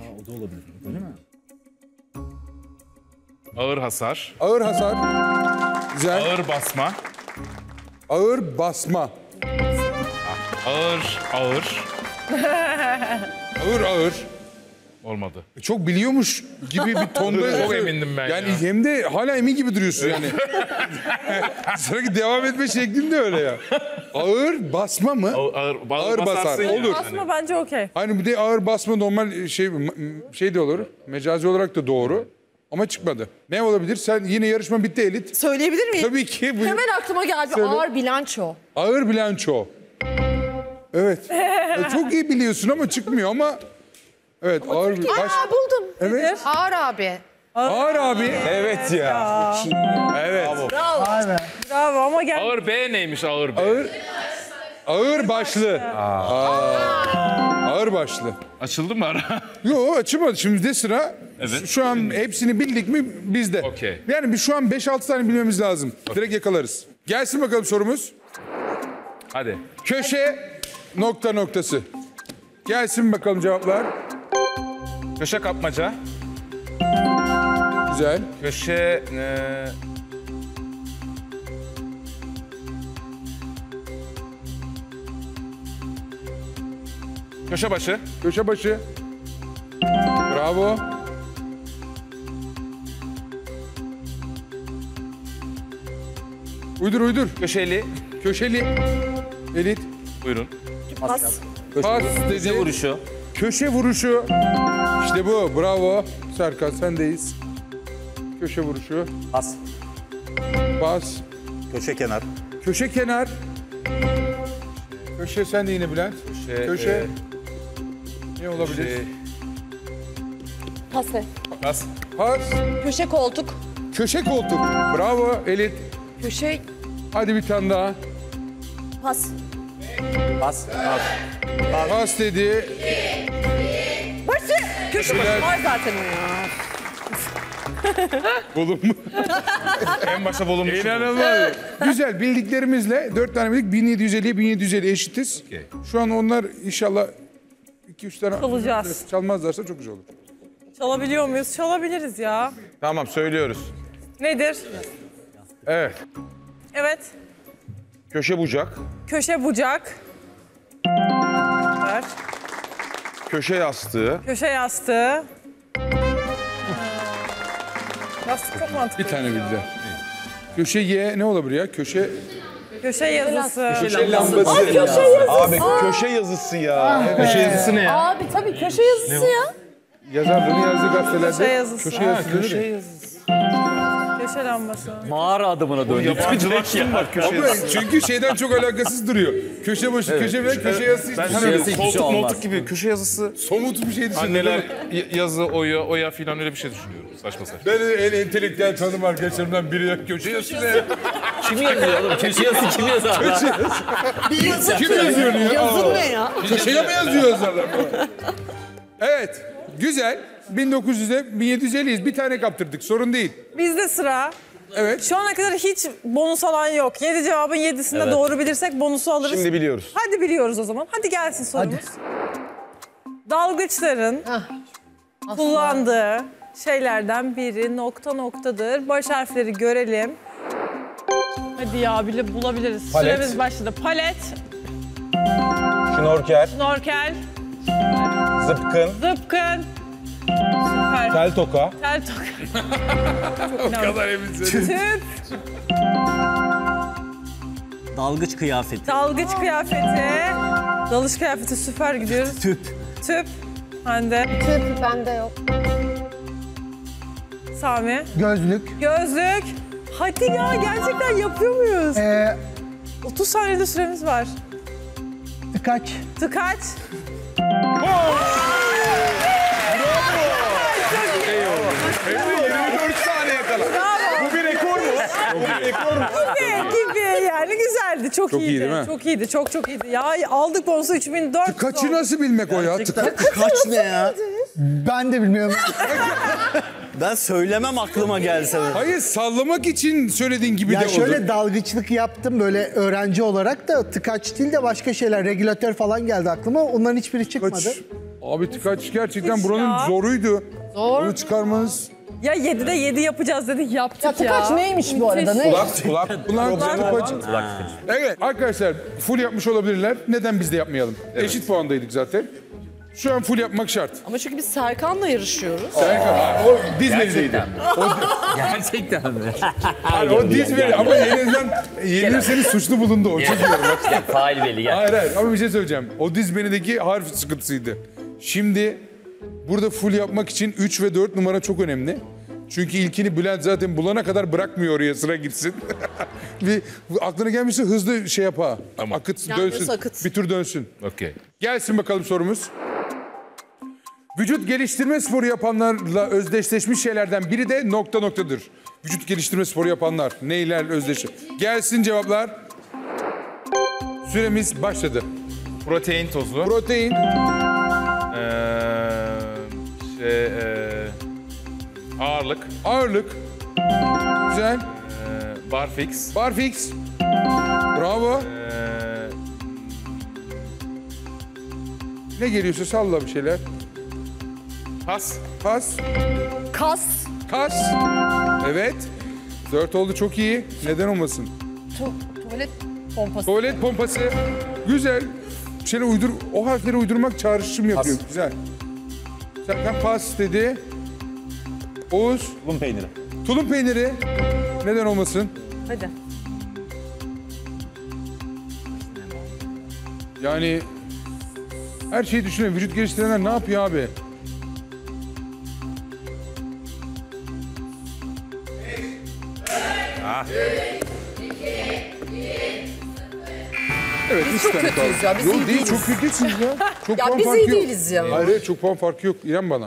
Ağır hasar. Ağır hasar. Güzel. Ağır basma. Ağır basma. Ağır. Ağır. Olmadı. Çok biliyormuş gibi bir tonda. Çok emindim ben yani ya. hem de hala emin gibi duruyorsun yani. Sanki devam etme şeklin de öyle ya. Ağır basma mı? Ağır basar. basarsın ya. Olur. Aslında bence okey. Hani bir de ağır basma normal şey de olur. Mecazi olarak da doğru. Ama çıkmadı. Ne olabilir? Sen yine yarışma bitti Elit. Söyleyebilir miyim? Tabii ki. Buyur. Hemen aklıma geldi. Söyle. Ağır bilanço. Ağır bilanço. Evet. Çok iyi biliyorsun ama çıkmıyor ama. Evet ağır bir baş. Buldum. Evet. Ağır abi. Ağır abi. Evet ya. Evet. Vay be. Bravo ama gel. Ağır B neymiş ağır B? Ağır başlı. Ağır başlı. Açıldı mı ara? Yok açılmadı. Şimdi de sıra. Evet. Şu an hepsini bildik mi bizde. Okey. Yani şu an 5-6 tane bilmemiz lazım. Direkt yakalarız. Gelsin bakalım sorumuz. Hadi. Köşe ... Gelsin bakalım cevaplar. Köşe kapmaca. Güzel. Köşe... Köşe başı. Köşe başı. Bravo. Uydur. Köşeli. Köşeli. Elit. Buyurun. Pas. Pas dedi. Köşe vuruşu. Köşe vuruşu. İşte bu. Bravo. Serkan sendeyiz. Köşe vuruşu. Pas. Pas. Köşe kenar. Köşe kenar. Köşe sen de yine Bülent. Köşe. Ne olabilir? Pas ver. Pas. Pas. Köşe koltuk. Köşe koltuk. Bravo Elit. Köşe Hadi bir tane daha. pas. Pas. Pas dedi. Başı. Köşe başı Bülent. var zaten o ya. Bulunmu. En başta bulunmuş. İnanılmaz. Güzel. Bildiklerimizle 4 tane bildik. 1750'ye 1750 eşitiz. Okey. Şu an onlar inşallah 2-3 tane Çalacağız. çalmazlarsa çok güzel olur. Çalabiliyor muyuz? Çalabiliriz ya. Tamam söylüyoruz. Nedir? Evet. Evet. Köşe bucak, Köşe bucak. Ver. köşe yastığı, Köşe yastığı. Yastık çok mantıklı. Bir tane bildiler. Köşe Y ne olabilir ya? Köşe yazısı. köşe lambası. Abi köşe yazısı ya. Köşe yazısı ne ya? Abi tabii köşe yazısı ya. Yazarların yazdığı gazetelerde. Köşe yazısı. Köşe yazısı. Köşe lambası. Mağara adımına döndük. Yabancılaştım bak köşe Ama yazısı. çünkü şeyden çok alakasız duruyor. Köşe başı, köşe ve köşe yazısı. Ben hiç hani yazısı hiçbir şey koltuk olmaz. moltuk gibi köşe yazısı. somut bir şey düşünüyorum. Anneler yazı, oya filan öyle bir şey düşünüyorum. Saçma saçma. Ben en entelektüel tanım arkadaşlarımdan biri ya. Köşe yazısı ne? Kim yazıyor oğlum? Köşe yazısı kim yazar? Köşe yazısı. Kim yazıyor ya? Yazın ne ya? Köşeye mi yazıyor yazarlar? Evet. Güzel. 1900'e 1750'yiz. Bir tane kaptırdık. Sorun değil. Bizde sıra. Evet. Şu ana kadar hiç bonus alan yok. 7 cevabın 7'sinde doğru bilirsek bonusu alırız. Şimdi biliyoruz. Hadi biliyoruz o zaman. Hadi gelsin sorumuz. Dalgıçların kullandığı şeylerden biri nokta noktadır. Baş harfleri görelim. Hadi ya bile bulabiliriz. Palet. Süremiz başladı. Palet, Şnorkel, snorkel, zıpkın, zıpkın, süper. tel toka, Tel toka. O kadar eminsin. Tüp, Dalgıç kıyafeti. dalgıç kıyafeti, dalış kıyafeti süper gidiyoruz. Tüp. Tüp, Hande, Tüp bende yok. Sami, Gözlük. gözlük. Hadi ya gerçekten yapıyor muyuz? 30 saniyede süremiz var. Tıkaç. Tıkaç. 24 saniye kala. Bu bir rekor mu? Bu bir rekor mu? Gibi yani güzeldi. Çok iyiydi. iyi değil mi? Çok iyiydi. Çok iyiydi. Ya aldık bonusu 3400. Kaçı nasıl bilmek o ya? Kaç ne ya? Ben de bilmiyorum. Ben söylemem aklıma gelse. Hayır sallamak için söylediğin gibi Ya de oldu. şöyle dalgıçlık yaptım böyle öğrenci olarak da tıkaç değil de başka şeyler, regülatör falan geldi aklıma. Onların hiçbiri çıkmadı. Kaç? Abi tıkaç gerçekten Hiç buranın ya. zoruydu. Zor. Onu çıkarmanız. Ya 7'de 7 yapacağız dedik yaptık ya. Tıkaç neymiş bu arada? Ne? Kulak. Ulan tıkaç. Evet arkadaşlar full yapmış olabilirler. Neden biz de yapmayalım? Eşit puandaydık zaten. Şu an full yapmak şart. Ama çünkü biz Serkan'la yarışıyoruz. Serkan, o dizmerideydi. Gerçekten mi? Yani o dizmeri ama yenilirseniz suçlu bulundu o. Çok diyorum. Gel fail veli gel. Hayır ama bir şey söyleyeceğim. O dizmenideki harf sıkıntısıydı. Şimdi burada full yapmak için 3 ve 4 numara çok önemli. Çünkü ilkini Bülent zaten bulana kadar bırakmıyor oraya sıra gitsin. Bir aklına gelmişse hızlı şey yap ha. Tamam. Akıt, Gelmiyorsa dönsün. akıt. Bir tur dönsün. Okey. Gelsin bakalım sorumuz. Vücut geliştirme sporu yapanlarla özdeşleşmiş şeylerden biri de nokta noktadır. Vücut geliştirme sporu yapanlar neyler özdeşleşir? Gelsin cevaplar. Süremiz başladı. Protein tozu. Protein, Ağırlık. ağırlık, güzel, Barfix. barfix, bravo. Ne geliyorsa salla bir şeyler. Pas. Pas, Kas. kas. Evet. 4 oldu çok iyi. Neden olmasın? Tuvalet pompası. Tuvalet pompası. Güzel. Bir şeyler o harfleri uydurmak çağrışım yapıyor. Güzel. Serkan pas dedi. Oğuz, Tulum peyniri. tulum peyniri. Neden olmasın? Hadi. Yani her şeyi düşünün. Vücut geliştirenler ne yapıyor abi? Evet, Biz çok kötüyüz ya, biz iyi Yok değil, değiliz. çok kötüsünüz ya. Çok Ya puan biz farkı iyi yok. değiliz ya. Hayır, çok puan farkı yok. İnan bana.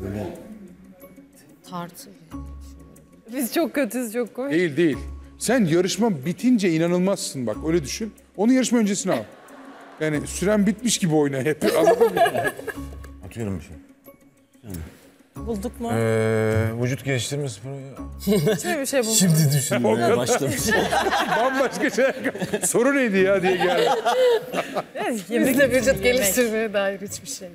Tartı. Biz çok kötüyüz çok komik. Değil. Sen yarışma bitince inanılmazsın bak öyle düşün. Onu yarışma öncesine al. Yani süren bitmiş gibi oyna hep. Anladın mı? Atıyorum bir şey. Bulduk mu? Vücut geliştirme sporu. Şöyle bir şey bulduk. Şimdi düşünmeye başlamış. Bambaşka şey. Soru neydi ya diye geldi. Bizde vücut Geliştirmeye dair hiçbir şey.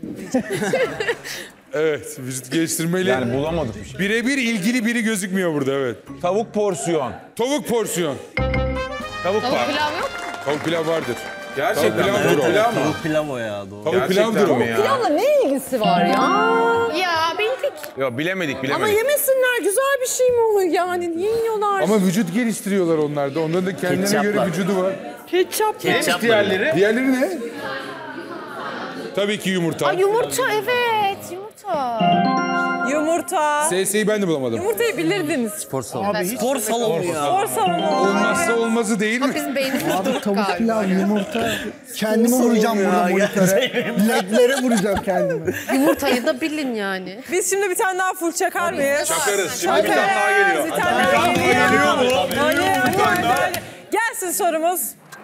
Evet, vücut geliştirmeyle Yani bulamadık bir şey. birebir ilgili biri gözükmüyor burada, evet. Tavuk porsiyon. Tavuk porsiyon. Tavuk var. Pilav yok. Tavuk pilav vardır. Gerçekten Tavuk mi? pilavdır o. Pilav mı? Tavuk pilav o ya doğru. Tavuk pilavdır Gerçekten o. mi ya? Pilavla ne ilgisi var ya? Ya bildik. Yok bilemedik. Ama yemesinler, güzel bir şey mi oluyor yani? Niye yiyorlar? Ama vücut geliştiriyorlar onlar da. Onların da kendine Ketçapla. göre vücudu var. Ketçap. Ketçapla. Diğerleri ne? Tabii ki yumurta. Yumurta evet yumurta. Yumurta. SS'yi ben de bulamadım. Yumurtayı bilirdiniz. Spor salonu. Spor salonu ya. Spor salonu. Olmazsa olmazı değil mi? Bizim beynimiz Abi duruk tavuk galiba. pilav, yumurta. Kendimi vuracağım burada monitöre. Leglere vuracağım kendimi. Yumurtayı da bilin yani. Biz şimdi bir tane daha full çakar mıyız? Çakarız. Şimdi bir tane daha geliyor. Bir tane daha geliyor. Hadi. Gelsin sorumuz.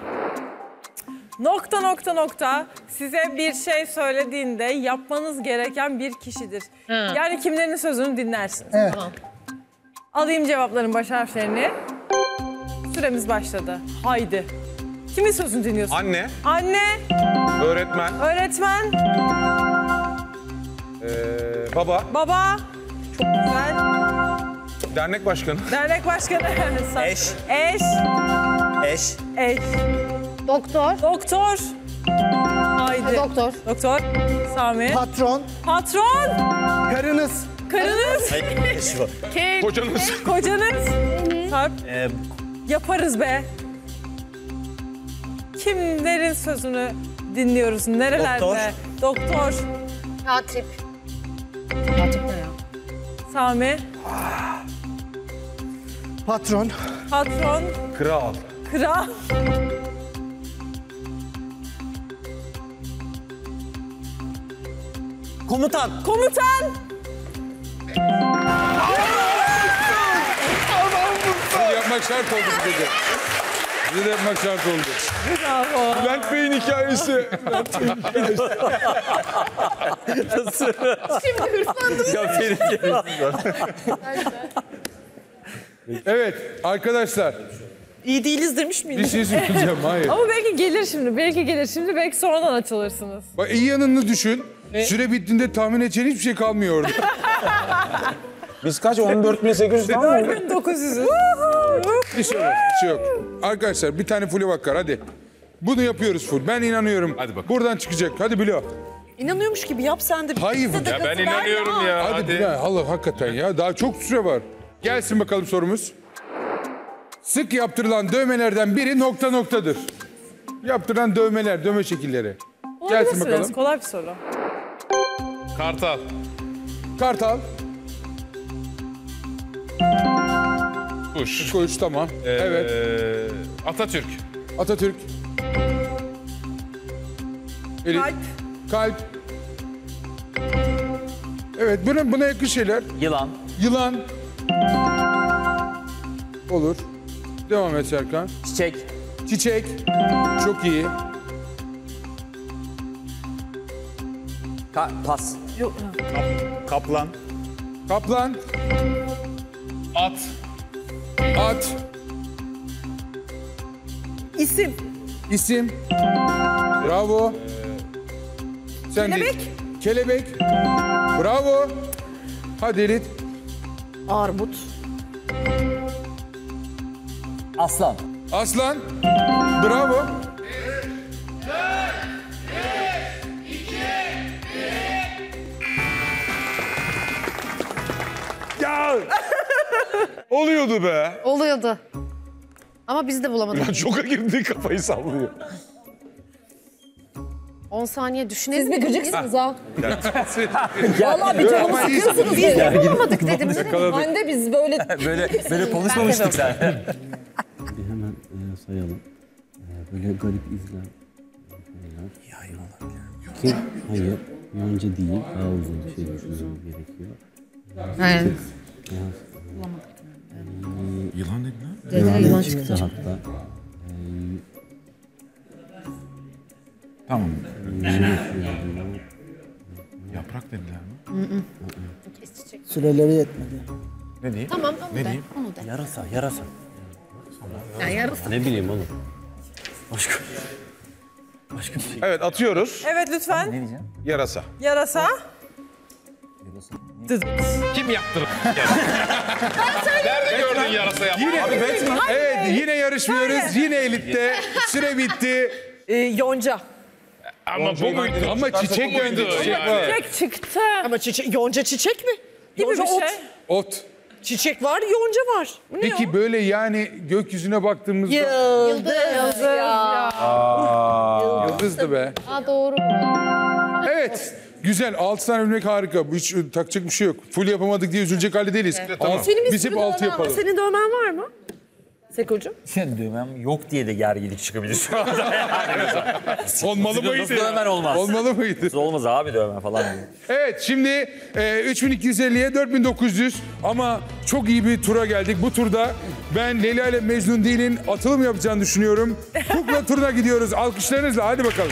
Nokta size bir şey söylediğinde yapmanız gereken bir kişidir. Yani kimlerin sözünü dinlersiniz. Evet. Alayım cevapların baş harflerini. Süremiz başladı. Haydi. Kimin sözünü dinliyorsun? Anne, Anne, öğretmen, öğretmen, baba, baba. Çok güzel. dernek başkanı, Dernek başkanı. Eş. Eş. Eş. Eş. Doktor. Doktor. Haydi. Doktor. Doktor. Sami. Patron, Patron. karınız, Karınız. Şu. kocanız, Kocanız. Sarp. Yaparız be. Kimlerin sözünü dinliyoruz? Nerelerde? Doktor. Katip. Katip ne ya? Sami. patron, Patron. kral, Kral. Komutan. Komutan. Bunu yapmak şart oldu bize de. Bize de yapmak şart oldu. Bravo. Bülent Bey'in hikayesi. Şimdi hırslandım. Evet arkadaşlar İyi değiliz demiş miydim? bir şey söyleyeceğim. Hayır. Ama belki gelir şimdi. Belki gelir şimdi. Belki sonradan açılırsınız. Bak iyi yanını düşün. Süre bittiğinde tahmin edeceğin hiçbir şey kalmıyor orada. Biz kaç? 14.800 falan mı? 4900'ü. Bir şey yok. Bir şey yok. Arkadaşlar bir tane full bakkar hadi. Bunu yapıyoruz full. Ben inanıyorum. Hadi bakalım. Buradan çıkacak. Hadi Bilo. İnanıyormuş gibi yap sen de. Hayır. Bize de Ya ben katıl. inanıyorum ya. Hadi Hadi. Bilo. Allah hakikaten ya. Daha çok süre var. Gelsin bakalım sorumuz. Sık yaptırılan dövmelerden biri noktadır. Yaptırılan dövmeler, dövme şekilleri. Gelsin bakalım. Kolay bir soru. Kartal. Kartal. Kuş. Koç tamam. Evet. Atatürk. Atatürk. Elif. Kalp. Kalp. Evet buna yakın şeyler. Yılan. Yılan. Olur. Devam et Serkan. Çiçek. Çiçek. Çok iyi. Pas. Kaplan. Kaplan. At. At. İsim. İsim. Bravo. Sen Kelebek. Kelebek. Bravo. Hadi Elit. Armut. Aslan. Aslan. Bravo. Ya! Oluyordu be. Oluyordu. Ama biz de bulamadık. Şoka girdi kafayı sallıyor. 10 saniye düşünelim. Siz bir gıcıksınız ha. Valla Vallahi bir canımı sıkıyorsunuz. Biz de bulamadık dedim. Hande biz böyle... Böyle konuşmamıştık sen. Bir hemen sayalım. Böyle garip izler. Ki hayır, yancı değil. Daha uzun bir şey düşünmemiz gerekiyor. Aynen. Yılan dedin ha? Yılan çıktı hatta. Tamam. Yaprak dediler mi? Süreleri yetmedi. Ne diyeyim? Tamam onu Ne de. diyeyim? Onu de. Yarasa, yarasa. Yani yarısı. Ne bileyim oğlum. Başka bir şey. Evet atıyoruz. Evet lütfen. Yarasa. Yarasa. Kim yaptırır? Nerede gördün yarasa yaptı? Evet yine yarışmıyoruz. Yine elitte. Süre bitti. Yonca. Ama bu muydu? Ama çiçek muydu? Çiçek Yani. var. Çiçek çıktı Ama yonca çiçek mi? gibi Yonca bir ot. şey. Ot. Çiçek var, yonca var. Bu ne Peki böyle yani gökyüzüne baktığımızda Yıldız. yıldızdı be. Aa doğru. Evet. Güzel. 6 tane örnek harika. Bu hiç takacak bir şey yok. Full yapamadık diye üzülecek halde değiliz. Tamam. Biz hep 6 yapalım. Senin dövmen var mı? Sekocuğum. Dövmem yok diye de gerginlik çıkabilir şu anda. Olmalı mıydı? Nasıl dövmen olmaz? Olmalı mıydı? Olmaz abi dövme falan diye. Evet şimdi 3250'ye 4900 ama çok iyi bir tura geldik. Bu turda ben Leyla ile Mecnun değil'in atılım yapacağını düşünüyorum. Kukla turuna gidiyoruz. Alkışlarınızla hadi bakalım.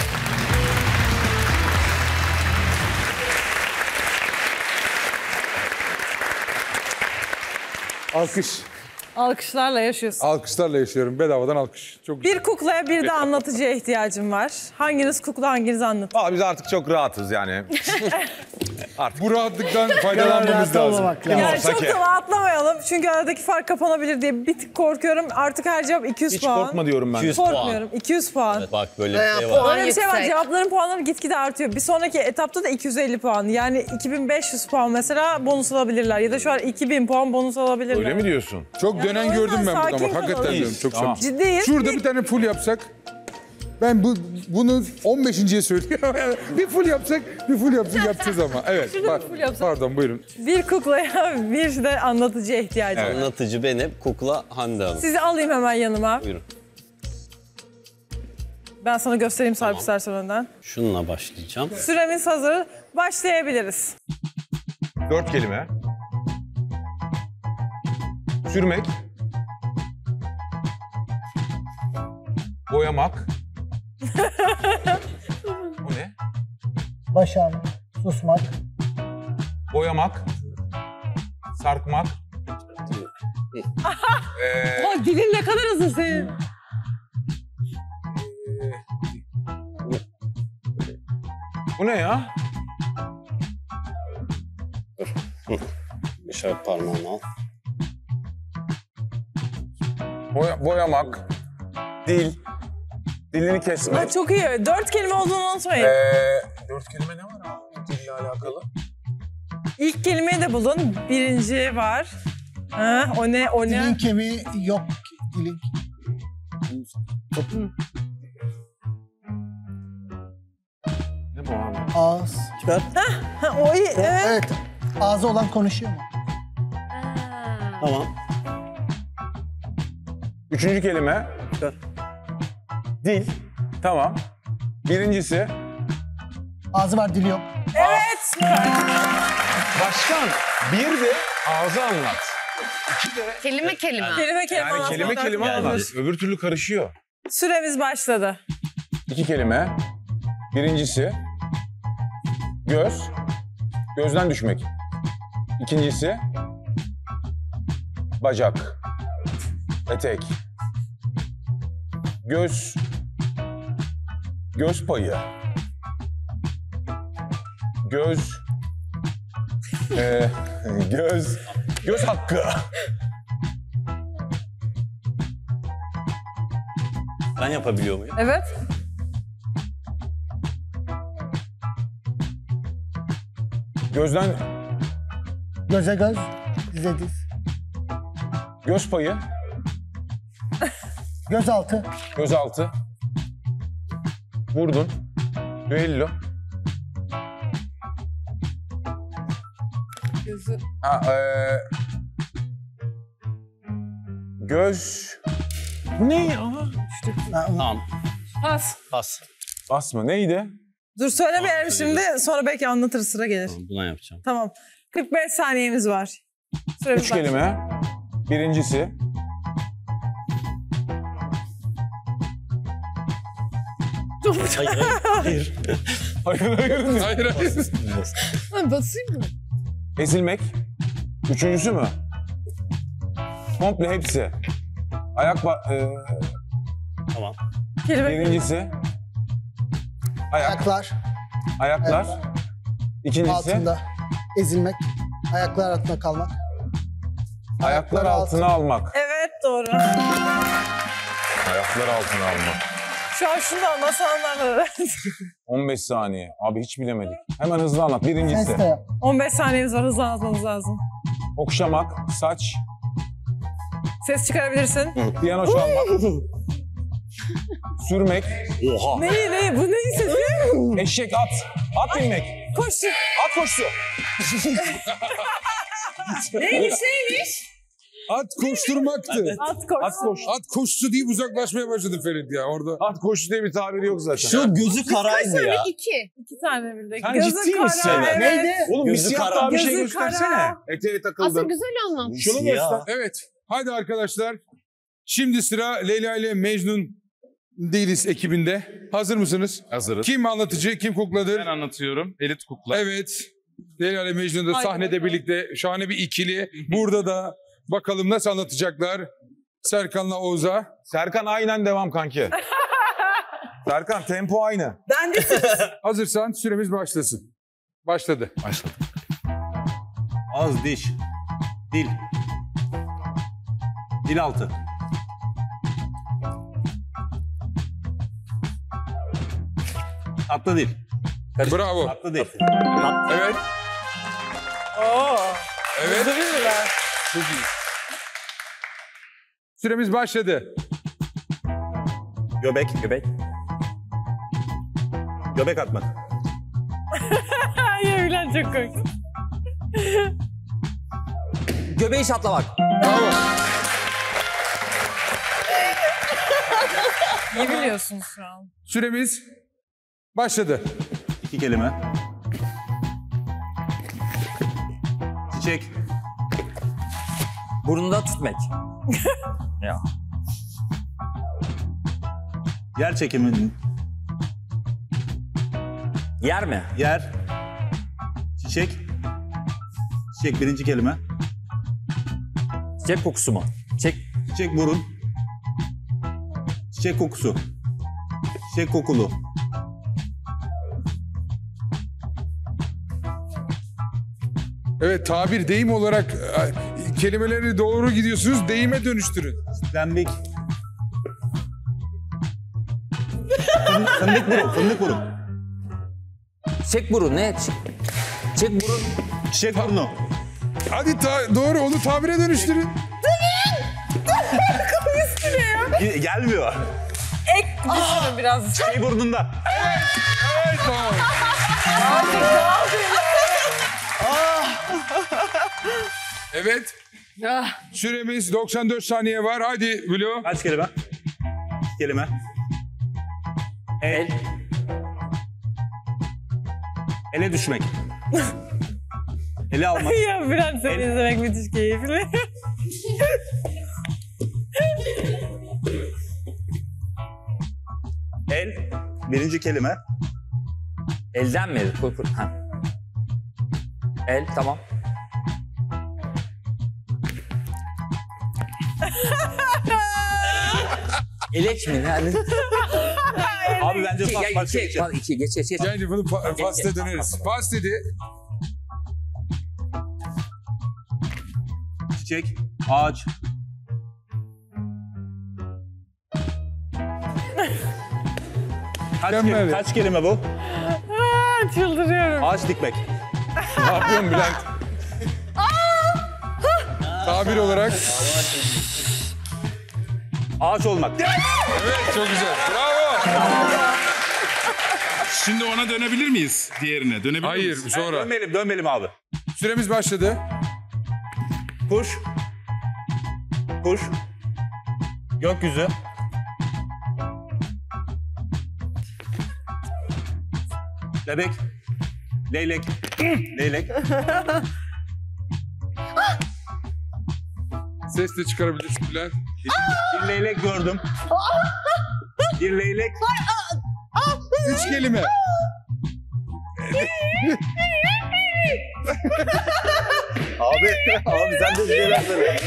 Alkış. Alkışlarla yaşıyorsun. Alkışlarla yaşıyorum. Bedavadan alkış. Çok güzel. Bir kuklaya bir de anlatıcıya ihtiyacım var. Hanginiz kukla hanginiz anlatır? Aa, biz artık çok rahatız yani. Bu rahatlıktan faydalanmamız Rahat lazım. olmamak lazım. Yani çok Sake. da atlamayalım. Çünkü aradaki fark kapanabilir diye bir tık korkuyorum. Artık her cevap 200 Hiç puan. korkma diyorum ben. 200 puan. Korkmuyorum. 200 puan. Bak böyle bir şey var. Puan Öyle bir şey var. yüksek. Cevapların puanları gitgide artıyor. Bir sonraki etapta da 250 puan. Yani 2500 puan mesela bonus alabilirler. Ya da şu an 2000 puan bonus alabilirler. Öyle mi diyorsun? Çok dönen o yüzden gördüm ben burada sakin ama hakikaten kalalım. diyorum. Çok Tamam. samimi. Ciddiyiz. Şurada bir tane full yapsak. Ben bunu 15.ye söylüyorum. Bir full yapsak yapacağız ama. Evet. full yapsak. Pardon buyurun. Bir kuklaya bir de anlatıcıya ihtiyacım var. Anlatıcı benim, kukla Hande Hanım. Sizi alayım hemen yanıma. Buyurun. Ben sana göstereyim Sarp istersen önden. Şununla başlayacağım. Süremiz hazır. Başlayabiliriz. 4 kelime. Sürmek. Boyamak. Bu ne? Başarmak, susmak, Boyamak. Sarkmak. Dilin ne kadar hızlı senin. Bu ne ya? İşaret parmağını al. Boyamak. Dil. Dilini kesmek. Ha, çok iyi. 4 kelime olduğunu unutmayın. 4 kelime ne var abi? Dille alakalı. İlk kelimeyi de bulun. Birinci var. Ha, o ne? dilin kemiği yok. Dilin. Ne bu abi? Ağız. Ha, o iyi. Evet. Evet. Ağzı olan konuşuyor mu? Tamam. 3. kelime. Dil. Tamam. Birincisi. Ağzı var, dili yok. Başkan. Bir de ağzı anlat. Kelime kelime. Kelime kelime. Yani anlatmadan. kelime kelime anlat. Öbür türlü karışıyor. Süremiz başladı. 2 kelime. Birincisi. Göz. Gözden düşmek. İkincisi. Bacak. Etek. Göz. Göz payı. Göz. Göz hakkı. Ben yapabiliyor muyum? Evet. Gözden Göze göz, dize diz. göz payı. Gözaltı. Gözaltı. Vurdun. Düello. Gözü. Ha, göz... Bu ne ya? Tamam. Pas. Pas. Basma. Neydi? Dur söylemeyelim şimdi. Sonra belki anlatırız, sıra gelir. Tamam, buna yapacağım. Tamam. 45 saniyemiz var. Süremiz 3 başladı. kelime. Birincisi. Hayır. Hayır. Basayım mı? Ezilmek. Üçüncüsü mü? Komple hepsi. Tamam. Kelime. Birincisi. Ayaklar Ayaklar. İkincisi. altında ezilmek. Ayaklar altında kalmak. Ayaklar altına almak. Evet doğru. Ayaklar altına almak. Şu an şunu da anlatsan anlarlar. 15 saniye. Abi hiç bilemedik. Hemen hızlı anlat. Birincisi. Ses de yap. 15 saniyeniz var, hızlı anlatmanız lazım. Okşamak, saç, Ses çıkarabilirsin. piyano çalmak, sürmek, Oha. Neyi? Bu neyi sesi? eşek, at binmek, Koştu. at koşusu. Neymiş? At koşturmaktı. At koştu. At koştu deyip uzaklaşmaya başladı Ferit ya orada. At koşusu diye bir tabiri yok zaten. Şu gözü karaydı ya. 2. 2 tane bildik. Sen Gözü ciddi misin? kara, evet. Neydi? Oğlum bir Gözü siyah kara. daha bir şey Gözü göstersene. kara. Eteğe Aslında takıldın. güzel anlam. Şunu Siyah. göster. Evet. Hadi arkadaşlar. Şimdi sıra Leyla ile Mecnun değiliz ekibinde. Hazır mısınız? Hazırız. Kim anlatıcı, kim kukladır? Ben anlatıyorum. Elit kukla. Evet. Leyla ile Mecnun da Haydi sahnede bakalım. birlikte şahane bir ikili. Burada da bakalım nasıl anlatacaklar. Serkan'la Oğuz'a. Serkan aynen devam kanki. Serkan tempo aynı. Ben de Hazırsan süremiz başlasın. Başladı. Başladı. Ağız, diş, dil, dil altı, tatlı dil, Bravo. tatlı dil, Evet. Oo. Evet. Hızlı bildiler. Çok iyi. Süremiz başladı. göbek, göbek atmak, Hayır bilen çok korktum. göbeği şatlamak, Bravo. İyi biliyorsunuz şu an. Süremiz başladı. 2 kelime, çiçek, Burnunda tütmek. Ya. yer çekimi, Yer mi? yer, çiçek, çiçek birinci kelime, Çiçek kokusu mu? çiçek burun, çiçek kokusu, çiçek kokulu, Evet, tabir, deyim olarak kelimeleri doğru gidiyorsunuz. Deyime dönüştürün. Pembik. Fındık burun, fındık burun. Çiçek burun ne? Çiçek burun. Çiçek burnu. Hadi doğru, onu tabire dönüştürün. Gelmiyor. Düşünün biraz. Şey burnunda. Evet, tamam. Evet. Süremiz 94 saniye var. Hadi Bilo. Kaç kelime? İki kelime. El. Ele düşmek. Ele almak. Ya Bülent seni izlemek müthiş keyifli. El. Birinci kelime. Elden mi? Ha. El tamam. Elek mi? Yani? Abi bence pas geçelim. Geç. Yani bunu pasta döneriz. Pas dedi. Çiçek. Ağaç. Mükemmel. Kaç kelime bu? Çıldırıyorum. Ağaç dikmek. Ne yapıyorsun Bülent? Tabir olarak. Ağaç olmak. Evet, çok güzel. Bravo. Şimdi ona dönebilir miyiz? Diğerine dönebilir Hayır, miyiz? sonra. Dönmeyelim abi. Süremiz başladı. Kuş. Kuş. Gökyüzü. Bebek. Leylek. Leylek. Ses de çıkarabilirsin Bülent. Bir leylek gördüm. Bir leylek. 3 kelime. Abi sen de bir şeyler söyle.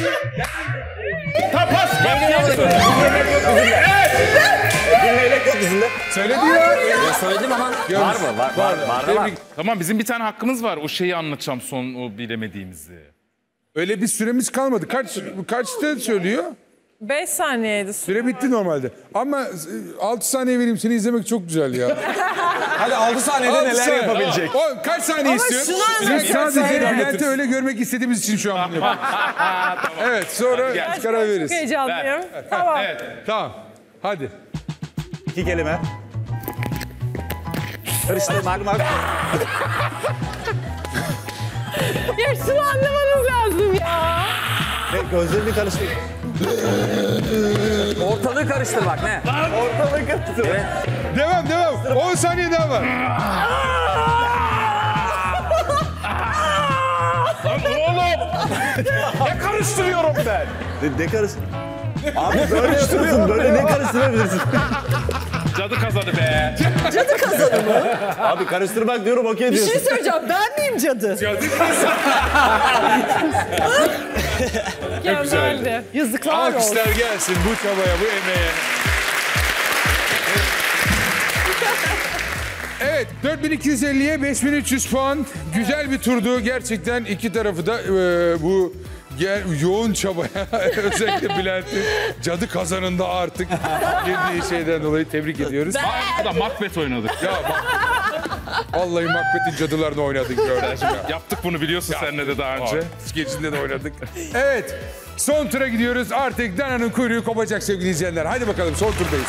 Leylek yok yüzünde. Söyledi ya. Ya söyledim ama var mı? Var. Tebrik. Tamam bizim bir tane hakkımız var. O şeyi anlatacağım son o bilemediğimizi. Öyle bir süremiz kalmadı. Kaçta söylüyor? 5 saniyeydi. Süre bitti normalde. Ama 6 saniye vereyim, seni izlemek çok güzel ya. Hadi 6 saniyede 6 neler saniye. yapabilecek? O kaç saniye istiyorsun? şunu Biz sadece Bülent'i öyle görmek istediğimiz için şu an bunu yapıyoruz. Evet, sonra biz karar veririz. Çok heyecanlıyım. Tamam. Evet, tamam. Hadi. 2 kelime. Karıştırmak. Ya şunu anlamanız lazım ya. Gözlerini karıştır. Ortalığı karıştırmak ne? Ortalığı karıştır. Evet. Devam. 10 saniye daha var. Lan oğlum! Ne karıştırıyorum ben? Ne karıştır? Abi böyle karıştırıyorsun. Böyle ne karıştırabilirsin? Cadı kazanı be. Cadı kazanı mı? Abi karıştırmak diyorum okey Bir diyorsun. şey söyleyeceğim. Ben miyim cadı? Mükemmeldi. Yazıklar olsun. Alkışlar gelsin bu çabaya, bu emeğe. Evet, 4250'ye 5300 puan. Güzel bir turdu. Gerçekten iki tarafı da bu yoğun çabaya, özellikle Bülent'in cadı kazanında artık girdiği şeyden dolayı tebrik ediyoruz. Burada Macbeth oynadık. Ya bak, vallahi Macbeth'in cadılarını oynadık gördüm ya. Yaptık bunu biliyorsun seninle de daha önce. Skeçinde de oynadık. Evet, son tura gidiyoruz. Artık dananın kuyruğu kopacak sevgili izleyenler. Hadi bakalım, son turdayız.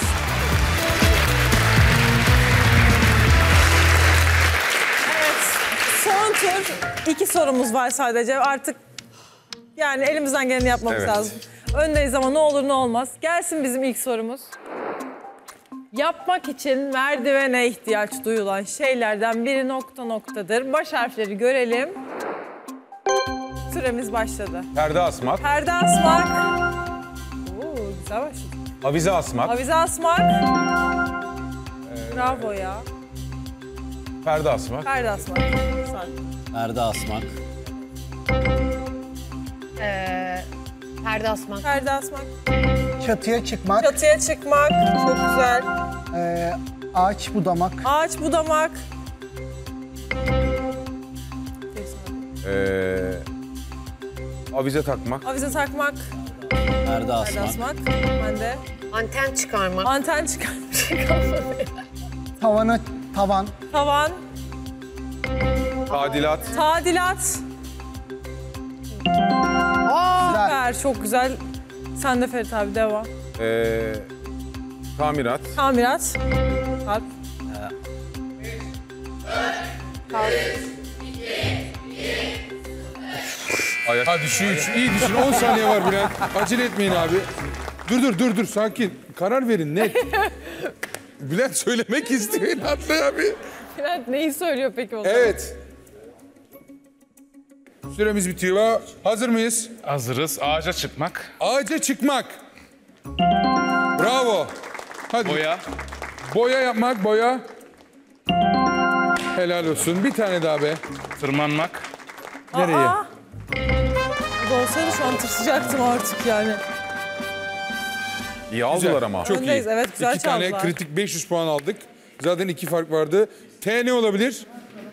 Son tur. 2 sorumuz var sadece. Artık yani elimizden geleni yapmamız Evet. lazım. Öndeyiz ama ne olur ne olmaz. Gelsin bizim ilk sorumuz. Yapmak için merdivene ihtiyaç duyulan şeylerden biri nokta noktadır. Baş harfleri görelim. Süremiz başladı. Perde asmak, Perde asmak. Oo, güzel başladı. avize asmak, Avize asmak. Bravo ya. perde asmak, Perde asmak. Güzel. Perde asmak. Perde asmak. Perde asmak. Çatıya çıkmak, Çatıya çıkmak. Çok güzel. ağaç budamak, Ağaç budamak. avize takmak, Avize takmak. Perde Perde asmak. asmak. Ben de. Anten çıkarmak. Anten çıkarmış. tavan, Tavan. tadilat, Tadilat. Süper. Çok güzel. Sen de Ferit abi devam. tamirat, Tamirat. Kalp. Hadi şu üç, iyi düşün. 10 saniye var Bülent. Acele etmeyin abi. Dur, sakin. Karar verin, net. Bülent söylemek istiyor inatla abi. Bülent neyi söylüyor peki o zaman? Evet. Süremiz bitiyor. Hazır mıyız? Hazırız. Ağaca çıkmak. Ağaca çıkmak. Bravo. Hadi. Boya. Boya yapmak, boya. Helal olsun. Bir tane daha be. Tırmanmak. Nereye? Bu olsaydı şu an tırsıcaktım artık yani. iyi aldılar ama. Çok Öndeyiz, iyi. evet, güzel 2 tane çaldılar. kritik 500 puan aldık. Zaten 2 fark vardı. T ne olabilir?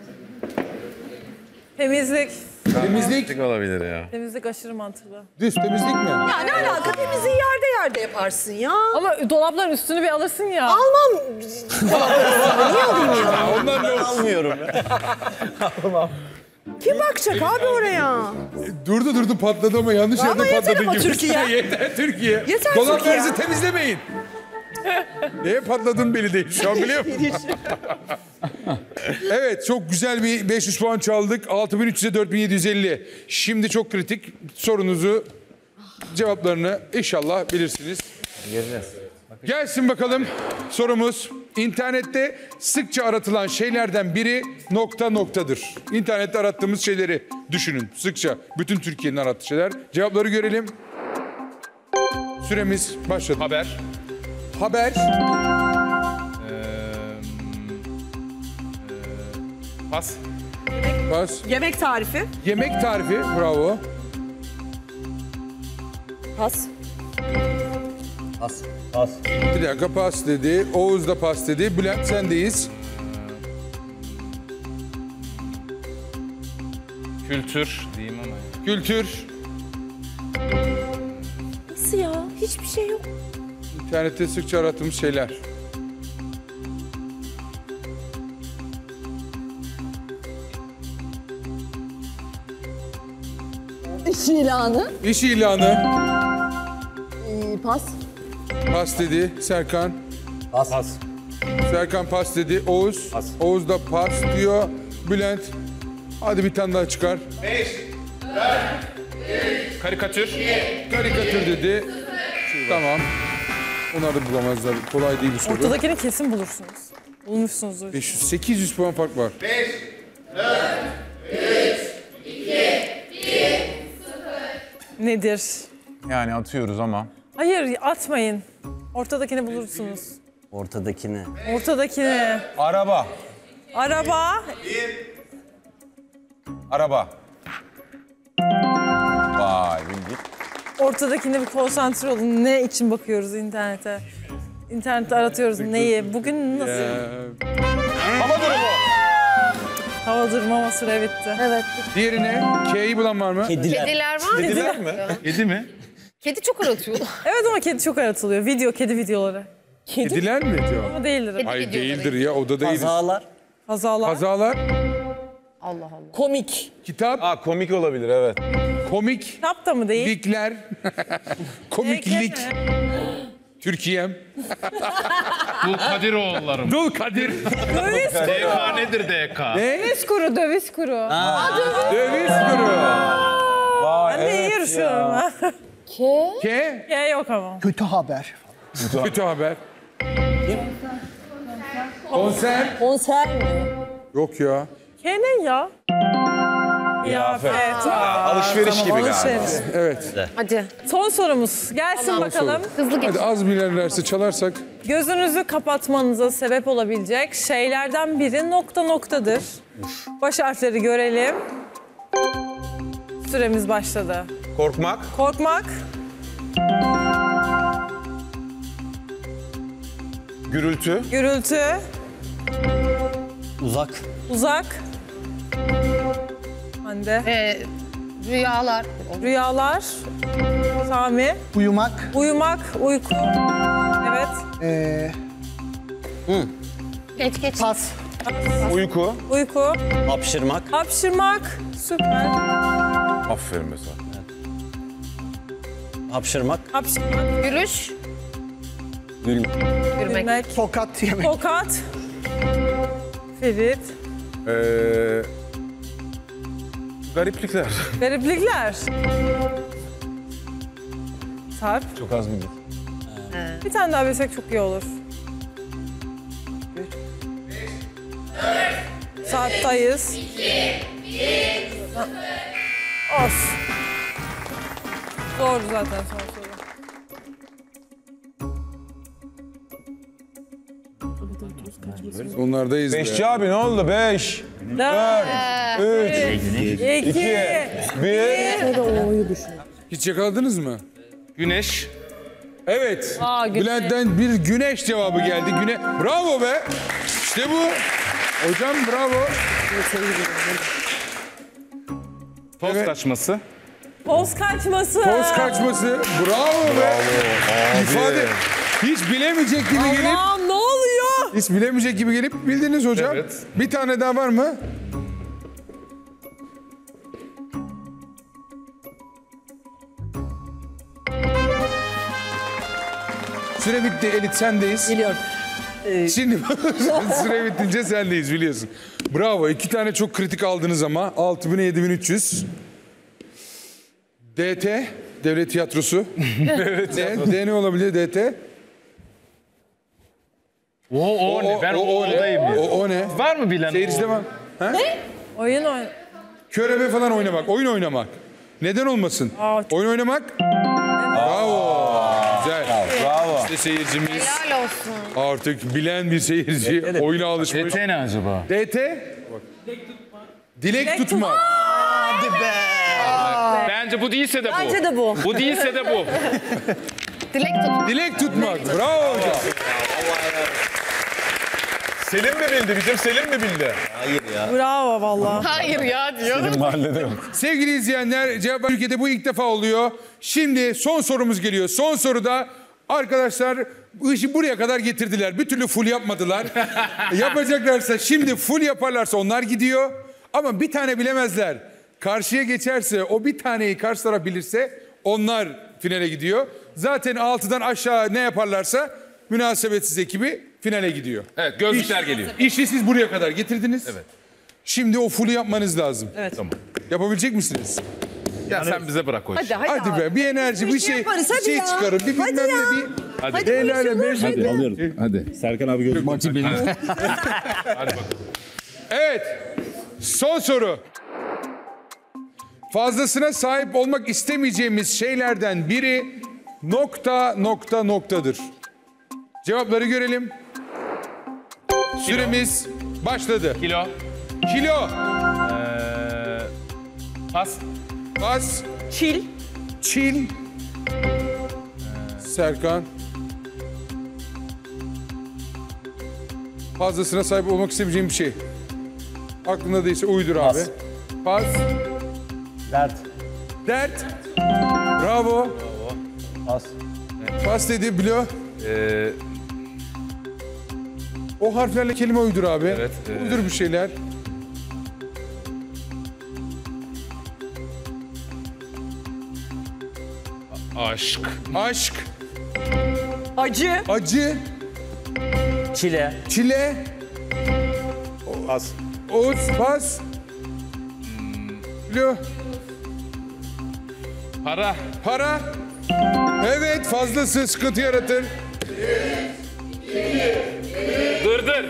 Temizlik. Temizlik. olabilir ya. Temizlik aşırı mantıklı. Düz temizlik mi? Ya ne alaka? Temizliği yerde yaparsın ya. Ama dolapların üstünü bir alırsın ya. Almam. Niye alayım ya? Ondan ne olsun? Almıyorum. Kim bakacak abi oraya? Durdu patladı ama yanlış Ama yerde yeter patladı ama gibi. Türkiye. Yeter Türkiye. Yeter Dolaplarınızı Türkiye. temizlemeyin. Neye patladığım belli değil şu an, biliyor musun? Evet, çok güzel bir 500 puan çaldık. 6300'e 4750. Şimdi çok kritik sorunuzu, cevaplarını inşallah bilirsiniz. Göreceğiz. Gelsin bakalım sorumuz. İnternette sıkça aratılan şeylerden biri nokta noktadır. İnternette arattığımız şeyleri düşünün sıkça. Bütün Türkiye'nin arattığı şeyler. Cevapları görelim. Süremiz başladı. Haber. Haber. Pas. Pas. Yemek tarifi. Yemek tarifi. Bravo. Pas. Pas. Pas. Bir dakika pas dedi. Oğuz da pas dedi. Bülent sendeyiz. Kültür diyeyim ama. Kültür. Nasıl ya? Hiçbir şey yok. İnternette sıkça arattığımız şeyler. İş ilanı. İş ilanı. Pas. Pas dedi. Serkan. Pas. Pas. Serkan pas dedi. Oğuz. Pas. Oğuz da pas diyor. Bülent. Hadi bir tane daha çıkar. Karikatür. Karikatür dedi. Tamam. Onlar da bulamazlar. Kolay değil bu soru. Ortadakini kesin bulursunuz. Bulmuşsunuzdur. 800 puan fark var. Nedir? Yani atıyoruz ama. Hayır atmayın. Ortadakini bulursunuz. Ortadakine. Ortadakini. Araba. Araba. Araba. Vay bildik. Ortadakine bir konsantre olun. Ne için bakıyoruz internete? İnternette aratıyoruz neyi? Bugün nasıl? Hava durumu. Hava durma süre bitti. Evet. Diğerine K'yi bulan var mı? Kediler. Kediler var mı? Kediler mi? Kedi mi? Kedi çok aratıyor. Evet ama kedi çok aratılıyor. Kedi videoları. Kediler mi diyor? Ama değildir. Kedi Hayır videoları. değildir ya. O da değiliz. Kazalar. Kazalar. Kazalar. Allah Allah. Komik. Kitap. Aa komik olabilir evet. Komik. Kitap da mı değil? Likler. Komiklik. Türkiye'm. Dul Kadiroğullarım. Dul Kadir. DK nedir DK? Döviz kuru, döviz kuru. Döviz kuru. Ben de iyi yarışıyorum ha. K. K yok ama. Kötü haber. Kötü haber. Konser. Konser mi? Yok ya. K ne ya? Kıyafet. Alışveriş gibi galiba. Alışveriş. Evet. Hadi. Son sorumuz. Gelsin bakalım. Hızlı geç. Hadi az bilirlerse çalarsak. Gözünüzü kapatmanıza sebep olabilecek şeylerden biri nokta noktadır. Baş harfleri görelim. Süremiz başladı. Korkmak. Korkmak, Gürültü. gürültü, Uzak. uzak. Hande. Rüyalar. Rüyalar. Sami. Uyumak. Uyumak, uyku. Evet. Geç. Pas. Uyku. Uyku. Hapşırmak. Hapşırmak. Süper. Aferin mesela. Hapşırmak. Hapşırmak. Yürüyüş. Gülmek. Yürümek. Gülmek. Tokat yemek. Tokat. Ferit. Gariplikler. Gariplikler. Sarp. Çok az bildik. Bir tane daha bilsek çok iyi olur. Saattayız. Olsun. Zor zaten son soru. Onlardayız be. Beşçi abi ne oldu? 5, 4, 3, 2, 1. Hiç yakaladınız mı? Güneş. Evet. Güneş. Bülent'ten bir güneş cevabı geldi. Bravo be. İşte bu. Hocam bravo. Toz Evet. kaçması. Poz kaçması. Toz kaçması. Bravo be. İfade. Hiç bilemeyecek gibi gelip Allah'ım ne oluyor? hiç bilemeyecek gibi gelip bildiniz hocam. Evet. Bir tane daha var mı? Süre bitti Elit sendeyiz. Biliyorum. Şimdi süre bitince sendeyiz biliyorsun. Bravo 2 tane çok kritik aldınız ama 6000'e 7300. DT Devlet Tiyatrosu. D ne olabilir DT? O ne? Ben o odayım ya. O ne? Var mı bilen? Seyircide var. Oyun oyun. Körebe falan oynamak, oyun oynamak. Neden olmasın? Çok- Oyun oynamak. Bravo. Güzel. Bravo. İşte seyircimiz Helal olsun. artık bilen bir seyirci. Oyuna alışmış. DT ne acaba? DT bak. Dilek tutmak. Bence bu değilse de bu. Bence de bu. Bu değilse de bu. Dilek tut. Dilek tutmak. Bravo hocam. Selim mi bildi? Bizim Selim mi bildi? Hayır ya. Bravo vallahi. Hayır ya diyor. Benim mahallede yok. Sevgili izleyenler, cevap Türkiye'de bu ilk defa oluyor. Şimdi son sorumuz geliyor. Son soruda arkadaşlar bu işi buraya kadar getirdiler. Bir türlü full yapmadılar. Yapacaklarsa şimdi full yaparlarsa onlar gidiyor. Ama bir tane bilemezler. Karşıya geçerse, o bir taneyi karşı taraf bilirse onlar finale gidiyor. Zaten 6'dan aşağı ne yaparlarsa münasebetsiz ekibi finale gidiyor. Evet, gözlükler geliyor. İşi siz buraya kadar getirdiniz. Evet. Şimdi o full'u yapmanız lazım. Evet. Tamam. Yapabilecek misiniz? Ya sen bize bırak o işi. Hadi be, bir enerji, bir şey, yaparız, bir hadi şey ya. çıkarın. Bir Hadi bilmem ya. ne, bir... Hadi. Leyla ile Mecnun. Hadi alıyorum. Hadi. Serkan abi gözüm açık benim. Hadi bakalım. Evet, son soru. Fazlasına sahip olmak istemeyeceğimiz şeylerden biri noktadır. Cevapları görelim. Süremiz başladı. Kilo. Kilo, Pas. pas, Çil. çil, Serkan. Fazlasına sahip olmak istemeyeceğim bir şey. Aklında değilse uydur abi. Pas. Dert. Dert. Bravo. Pas. Pas dedi Bilo. O harflerle kelime uydur abi. Evet, Uydur bir şeyler. Aşk. Aşk, Acı. acı, Çile. çile, Pas. Oğuz, pas. Bilo, Para. para. Evet, fazlası sıkıntı yaratır. Dırdır.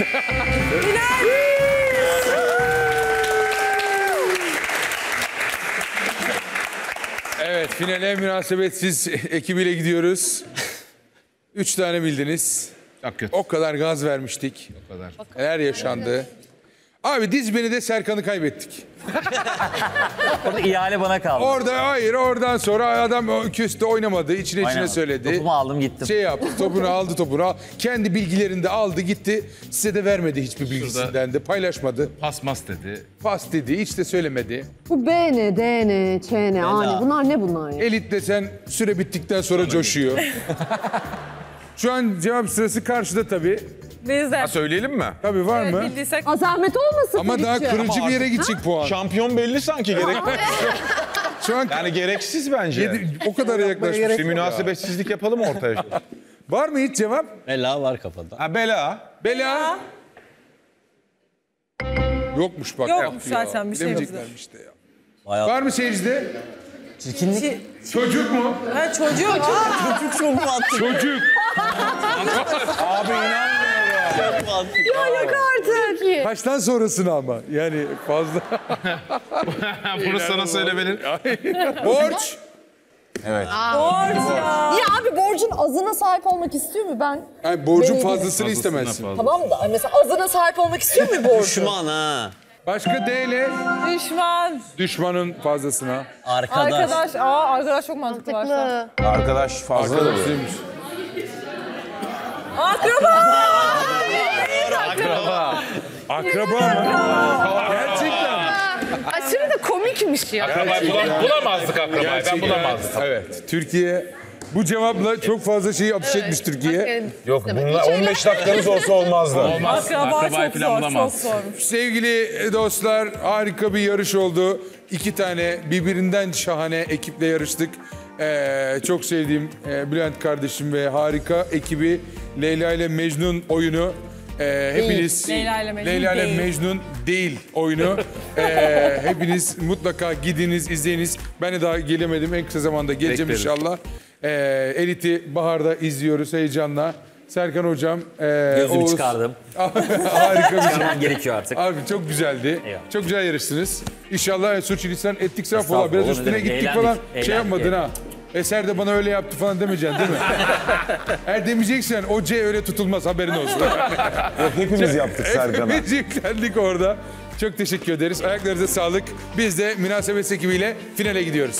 Evet, finale münasebetsiz ekibiyle gidiyoruz. 3 tane bildiniz. Çok kötü. O kadar gaz vermiştik. O kadar. Neler yaşandı. Abi Dizbeni de Serkan'ı kaybettik. Orada ihale bana kaldı. Oradan sonra adam küstü, oynamadı, içine Aynen. söyledi. Topumu aldım gittim. Şey yaptı, topunu aldı. Kendi bilgilerini de aldı gitti. Size de vermedi hiçbir bilgisinden de, paylaşmadı. Pasmas dedi. Pas dedi, hiç de söylemedi. Bu B ne, D ne, Ç ne, A ne? Bunlar ne bunlar ya? Elit desen süre bittikten sonra coşuyor. Şu an cevap sırası karşıda tabii. Bizde. Söyleyelim mi? Tabii var mı? Bildiysek Zahmet olmasın Ama daha Ferit'ciğim. kırıcı bir yere gidecek puan. Şampiyon belli sanki. Şu an Yani gereksiz bence. o kadar yaklaşmış. Bir münasebetsizlik yapalım ortaya. Var mı hiç cevap? Bela var kafada. Ha bela. Bela. Yokmuş bak. Yokmuş ya. zaten, bir şey Bilemeyeceklermiş işte ya. Bayağı. Var mı seyircide? Çirkinlik. Çocuk mu? ha, çocuğu. Çocuk çok mantıklı. Çocuk. Abi inanmıyorum. Çok mantıklı. Kaçtan sonrasını ama? Yani fazla. Bunu sana söylemenin. Borç. Borç ya. Niye abi borcun azına sahip olmak istiyor mu ben? Yani borcun Belediye. fazlasını istemezsin. Tamam da mesela azına sahip olmak istiyor mu borcu? Düşman ha. Başka D ile Düşman. düşmanın fazlasına. Arkadaş. Arkadaş. Arkadaş çok mantıklı. varsa. Mantıklı. Arkadaş fazla da olur. Arkadaşıymış. Akraba. Akraba mı? Gerçekten. Aşırı da komikmiş ya. Akrabayı bulamazdık akrabayı. Ben Gerçekten. bulamazdım. Evet. Türkiye bu cevapla çok fazla şeyi apış etmiş Türkiye. Yok bunlar 15 dakikanız olsa olmazdı. Olmaz. Akraba Akrabayı çok falan zor. Çok bulamaz. zormuş. Sevgili dostlar, harika bir yarış oldu. 2 tane birbirinden şahane ekiple yarıştık. Çok sevdiğim Bülent kardeşim ve harika ekibi Leyla ile Mecnun oyunu. Hepiniz Leyla ile Mecnun Leyla ile değil. Mecnun değil oyunu. Hepiniz mutlaka gidiniz, izleyiniz. Ben de daha gelemedim. En kısa zamanda geleceğim Bekleriz. inşallah. Elit'i baharda izliyoruz heyecanla. Serkan hocam, Gözümü Oğuz. çıkardım. Harika bir şey. Çıkarman gerekiyor artık. Abi çok güzeldi. Eyvallah. Çok güzel yarıştınız. İnşallah suçlulisan ettik, saf Estağfurullah, ola. Biraz olur üstüne demek. gittik Eğlendik, falan. eğlendik, Şey yapmadın ha. Eser de bana öyle yaptı falan demeyeceksin değil mi? Eğer demeyeceksen o C öyle tutulmaz, haberin olsun. Hepimiz yaptık Serkan'a. Hepimiz yüklendik orada. Çok teşekkür ederiz. Ayaklarınıza sağlık. Biz de Münasebet ekibiyle finale gidiyoruz.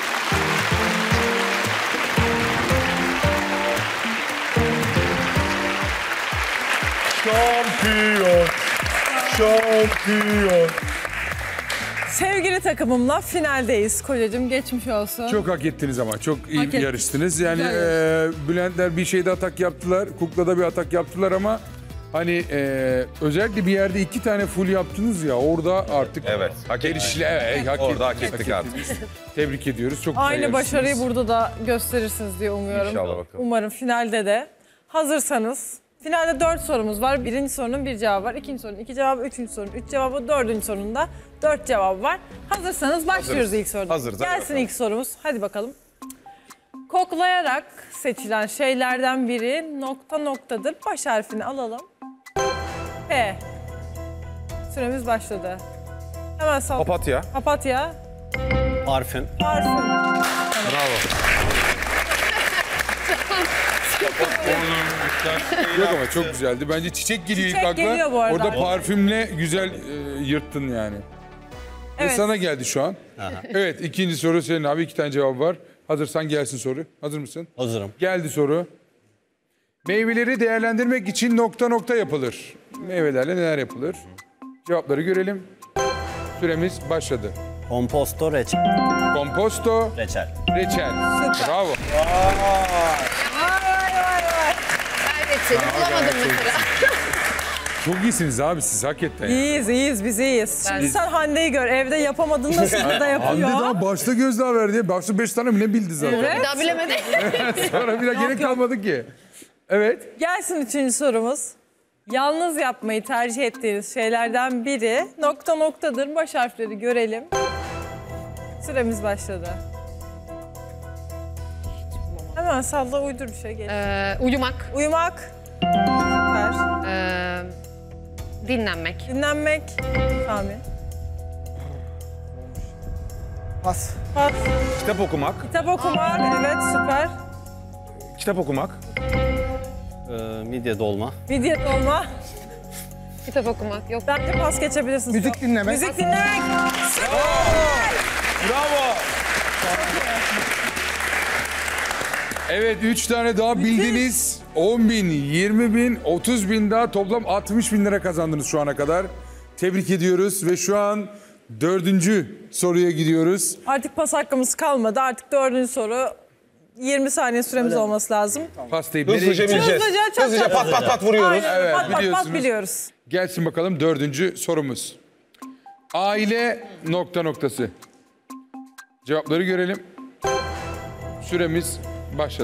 Şampiyon. Şampiyon. Sevgili takımımla finaldeyiz. Kocacığım geçmiş olsun. Çok hak ettiniz ama. Çok iyi Hak ettik. yarıştınız. Yani Güzel Bülentler bir şeyde atak yaptılar. Kukla'da bir atak yaptılar ama hani özellikle bir yerde 2 tane full yaptınız ya, orada artık Evet, hak ettik. Orada hak ettik artık. Tebrik ediyoruz. Çok güzel Aynı yarıştınız. başarıyı burada da gösterirsiniz diye umuyorum. İnşallah bakalım. Umarım finalde de. Hazırsanız finalde 4 sorumuz var. Birinci sorunun 1 cevabı var. İkinci sorunun 2 cevabı, üçüncü sorunun 3 cevabı, dördüncü sorunun da 4 cevabı var. Hazırsanız başlıyoruz ilk sorudan. Hazırız, hadi Gelsin bakalım. ilk sorumuz. Hadi bakalım. Koklayarak seçilen şeylerden biri nokta noktadır. Baş harfini alalım. P. Süremiz başladı. Hemen sal. Papatya. Papatya. Parfüm. Parfüm. Bravo. Yok ama çok güzeldi. Bence çiçek geliyor Çiçek ilk akla. geliyor bu arada. Orada parfümle güzel yırttın yani. Evet. Ve sana geldi şu an. Evet, ikinci soru senin abi. 2 tane cevap var. Hazırsan gelsin soru. Hazır mısın? Hazırım. Geldi soru. Meyveleri değerlendirmek için nokta nokta yapılır. Meyvelerle neler yapılır? Cevapları görelim. Süremiz başladı. Komposto, reçel. Komposto, Reçel. reçel. Süper. Bravo. Ben reçeli bulamadım mesela. Çok iyisiniz abi siz, hakikaten. İyiyiz, biz iyiyiz. Şimdi sen Hande'yi gör. Evde yapamadın, nasıl burada Hande yapıyor? daha başta gözdağı verdi. Başta 5 tane mi ne bildi zaten. Evet. Bir daha bilemedim. Sonra bir daha gerek kalmadı ki. Evet. Gelsin üçüncü sorumuz. Yalnız yapmayı tercih ettiğiniz şeylerden biri nokta noktadır. Baş harfleri görelim. Süremiz başladı. Hemen salla, uydur bir şey. Uyumak, Uyumak. Süper. dinlenmek, Dinlenmek. Sami. Pas. Pas. Kitap okumak. Kitap okumak. Evet, süper. Kitap okumak. Midye dolma. Video olma. kitap okumak. Yok. Bence pas geçebilirsiniz. Müzik dinlemek. Müzik dinlemek. Bravo. Evet, 3 tane daha bildiniz. 10 bin, 20 bin, 30 bin daha, toplam 60 bin lira kazandınız şu ana kadar. Tebrik ediyoruz ve şu an 4. soruya gidiyoruz. Artık pas hakkımız kalmadı. Artık dördüncü soru. 20 saniye süremiz olması lazım. Pastayı Hızlıca bileceğiz. Hızlıca, çat Hızlıca çat. pat pat pat vuruyoruz. Aynen, Evet, pat pat pat biliyorsunuz. biliyoruz. Gelsin bakalım 4. sorumuz. Aile nokta noktası. Cevapları görelim. Süremiz başladı.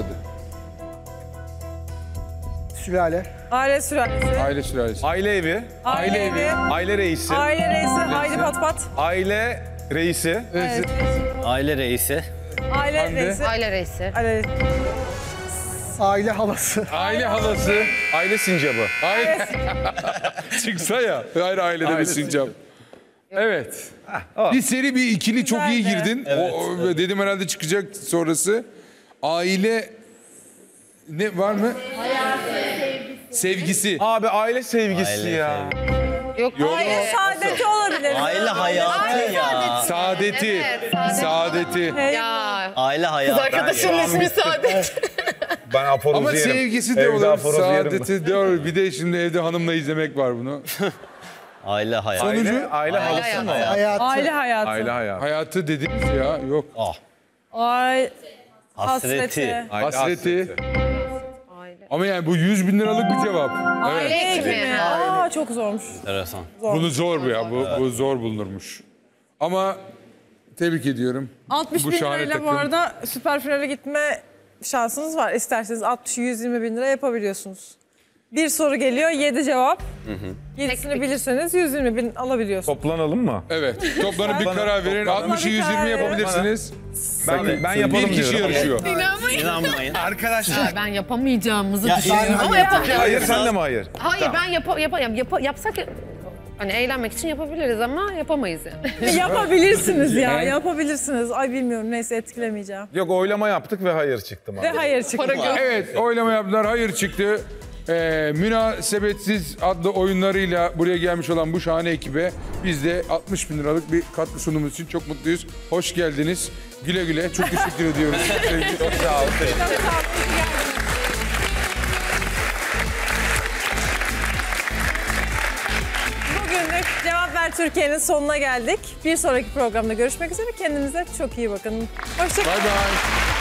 Sülale. Aile sülalesi. Aile sülalesi. Aile evi. Aile evi. Aile reisi. Aile reisi. Haydi pat pat. Aile reisi. Evet. Aile reisi. Aile Hande. reisi. Aile reisi. Aile Aile halası. Aile halası. Aile sincabı. Aile... Çıksa ya. Hayır, ailede bir sincap. Evet. Bir seri bir ikili çok iyi Güzeldi. girdin. Dedim herhalde çıkacak sonrası. Aile... Ne var mı? Sevgisi. Abi aile sevgisi Aile ya. Yok. Aile saadeti olabilir. Aile hayatı ya. Saadeti. Evet, saadet. Saadeti. Ya. Aile hayatı. Arkadaşımın ismi Saadet. Ben aforozu Ama yerim. sevgisi de Evde olur. aforozu yerim ben. Saadeti de olur. Bir de şimdi evde hanımla izlemek var bunu. Aile hayatı. Sonucu Aile halası mı? Hayatı. Aile hayatı. Aile hayatı. hayatı dediniz ya. Yok. Aile Hasreti. Hasreti. Aile. Ama yani bu 100 bin liralık bir cevap. Aile hekimi. Aa, çok zormuş. Enteresan. Bunu zor bu ya. Bu zor bulunurmuş. Ama tebrik ediyorum. 60 Bu bin şahane lirayla bu takım. arada süper finale gitme şansınız var. İsterseniz 60-120 bin lira yapabiliyorsunuz. Bir soru geliyor, 7 cevap. 7'sini bilirseniz 120 bin alabiliyorsunuz. Toplanalım mı? Evet. Toplanıp bir karar verin. Toplanın. 60'ı Bir 120 karar verin. yapabilirsiniz. Ben yapalım Bir kişi diyorum. yarışıyor. İnanmayın. Arkadaşlar. Ben yapamayacağımızı Ya, düşünüyorum yani- ama yapacağım. Hayır sen de mi hayır? Hayır ben yapsak Hani eğlenmek için yapabiliriz ama yapamayız yani. Yapabilirsiniz ya, yapabilirsiniz. Ay bilmiyorum, neyse etkilemeyeceğim. Yok, oylama yaptık ve hayır çıktı. Ve hayır çıktı. Evet, oylama yaptılar, hayır çıktı. Münasebetsiz adlı oyunlarıyla buraya gelmiş olan bu şahane ekibe biz de 60 bin liralık bir katkı sunduğumuz için çok mutluyuz. Hoş geldiniz. Güle güle. Çok teşekkür ediyoruz. Çok sağ olun. Bugünlük Cevap Ver Türkiye'nin sonuna geldik. Bir sonraki programda görüşmek üzere. Kendinize çok iyi bakın. Hoşça kalın. Bay bay.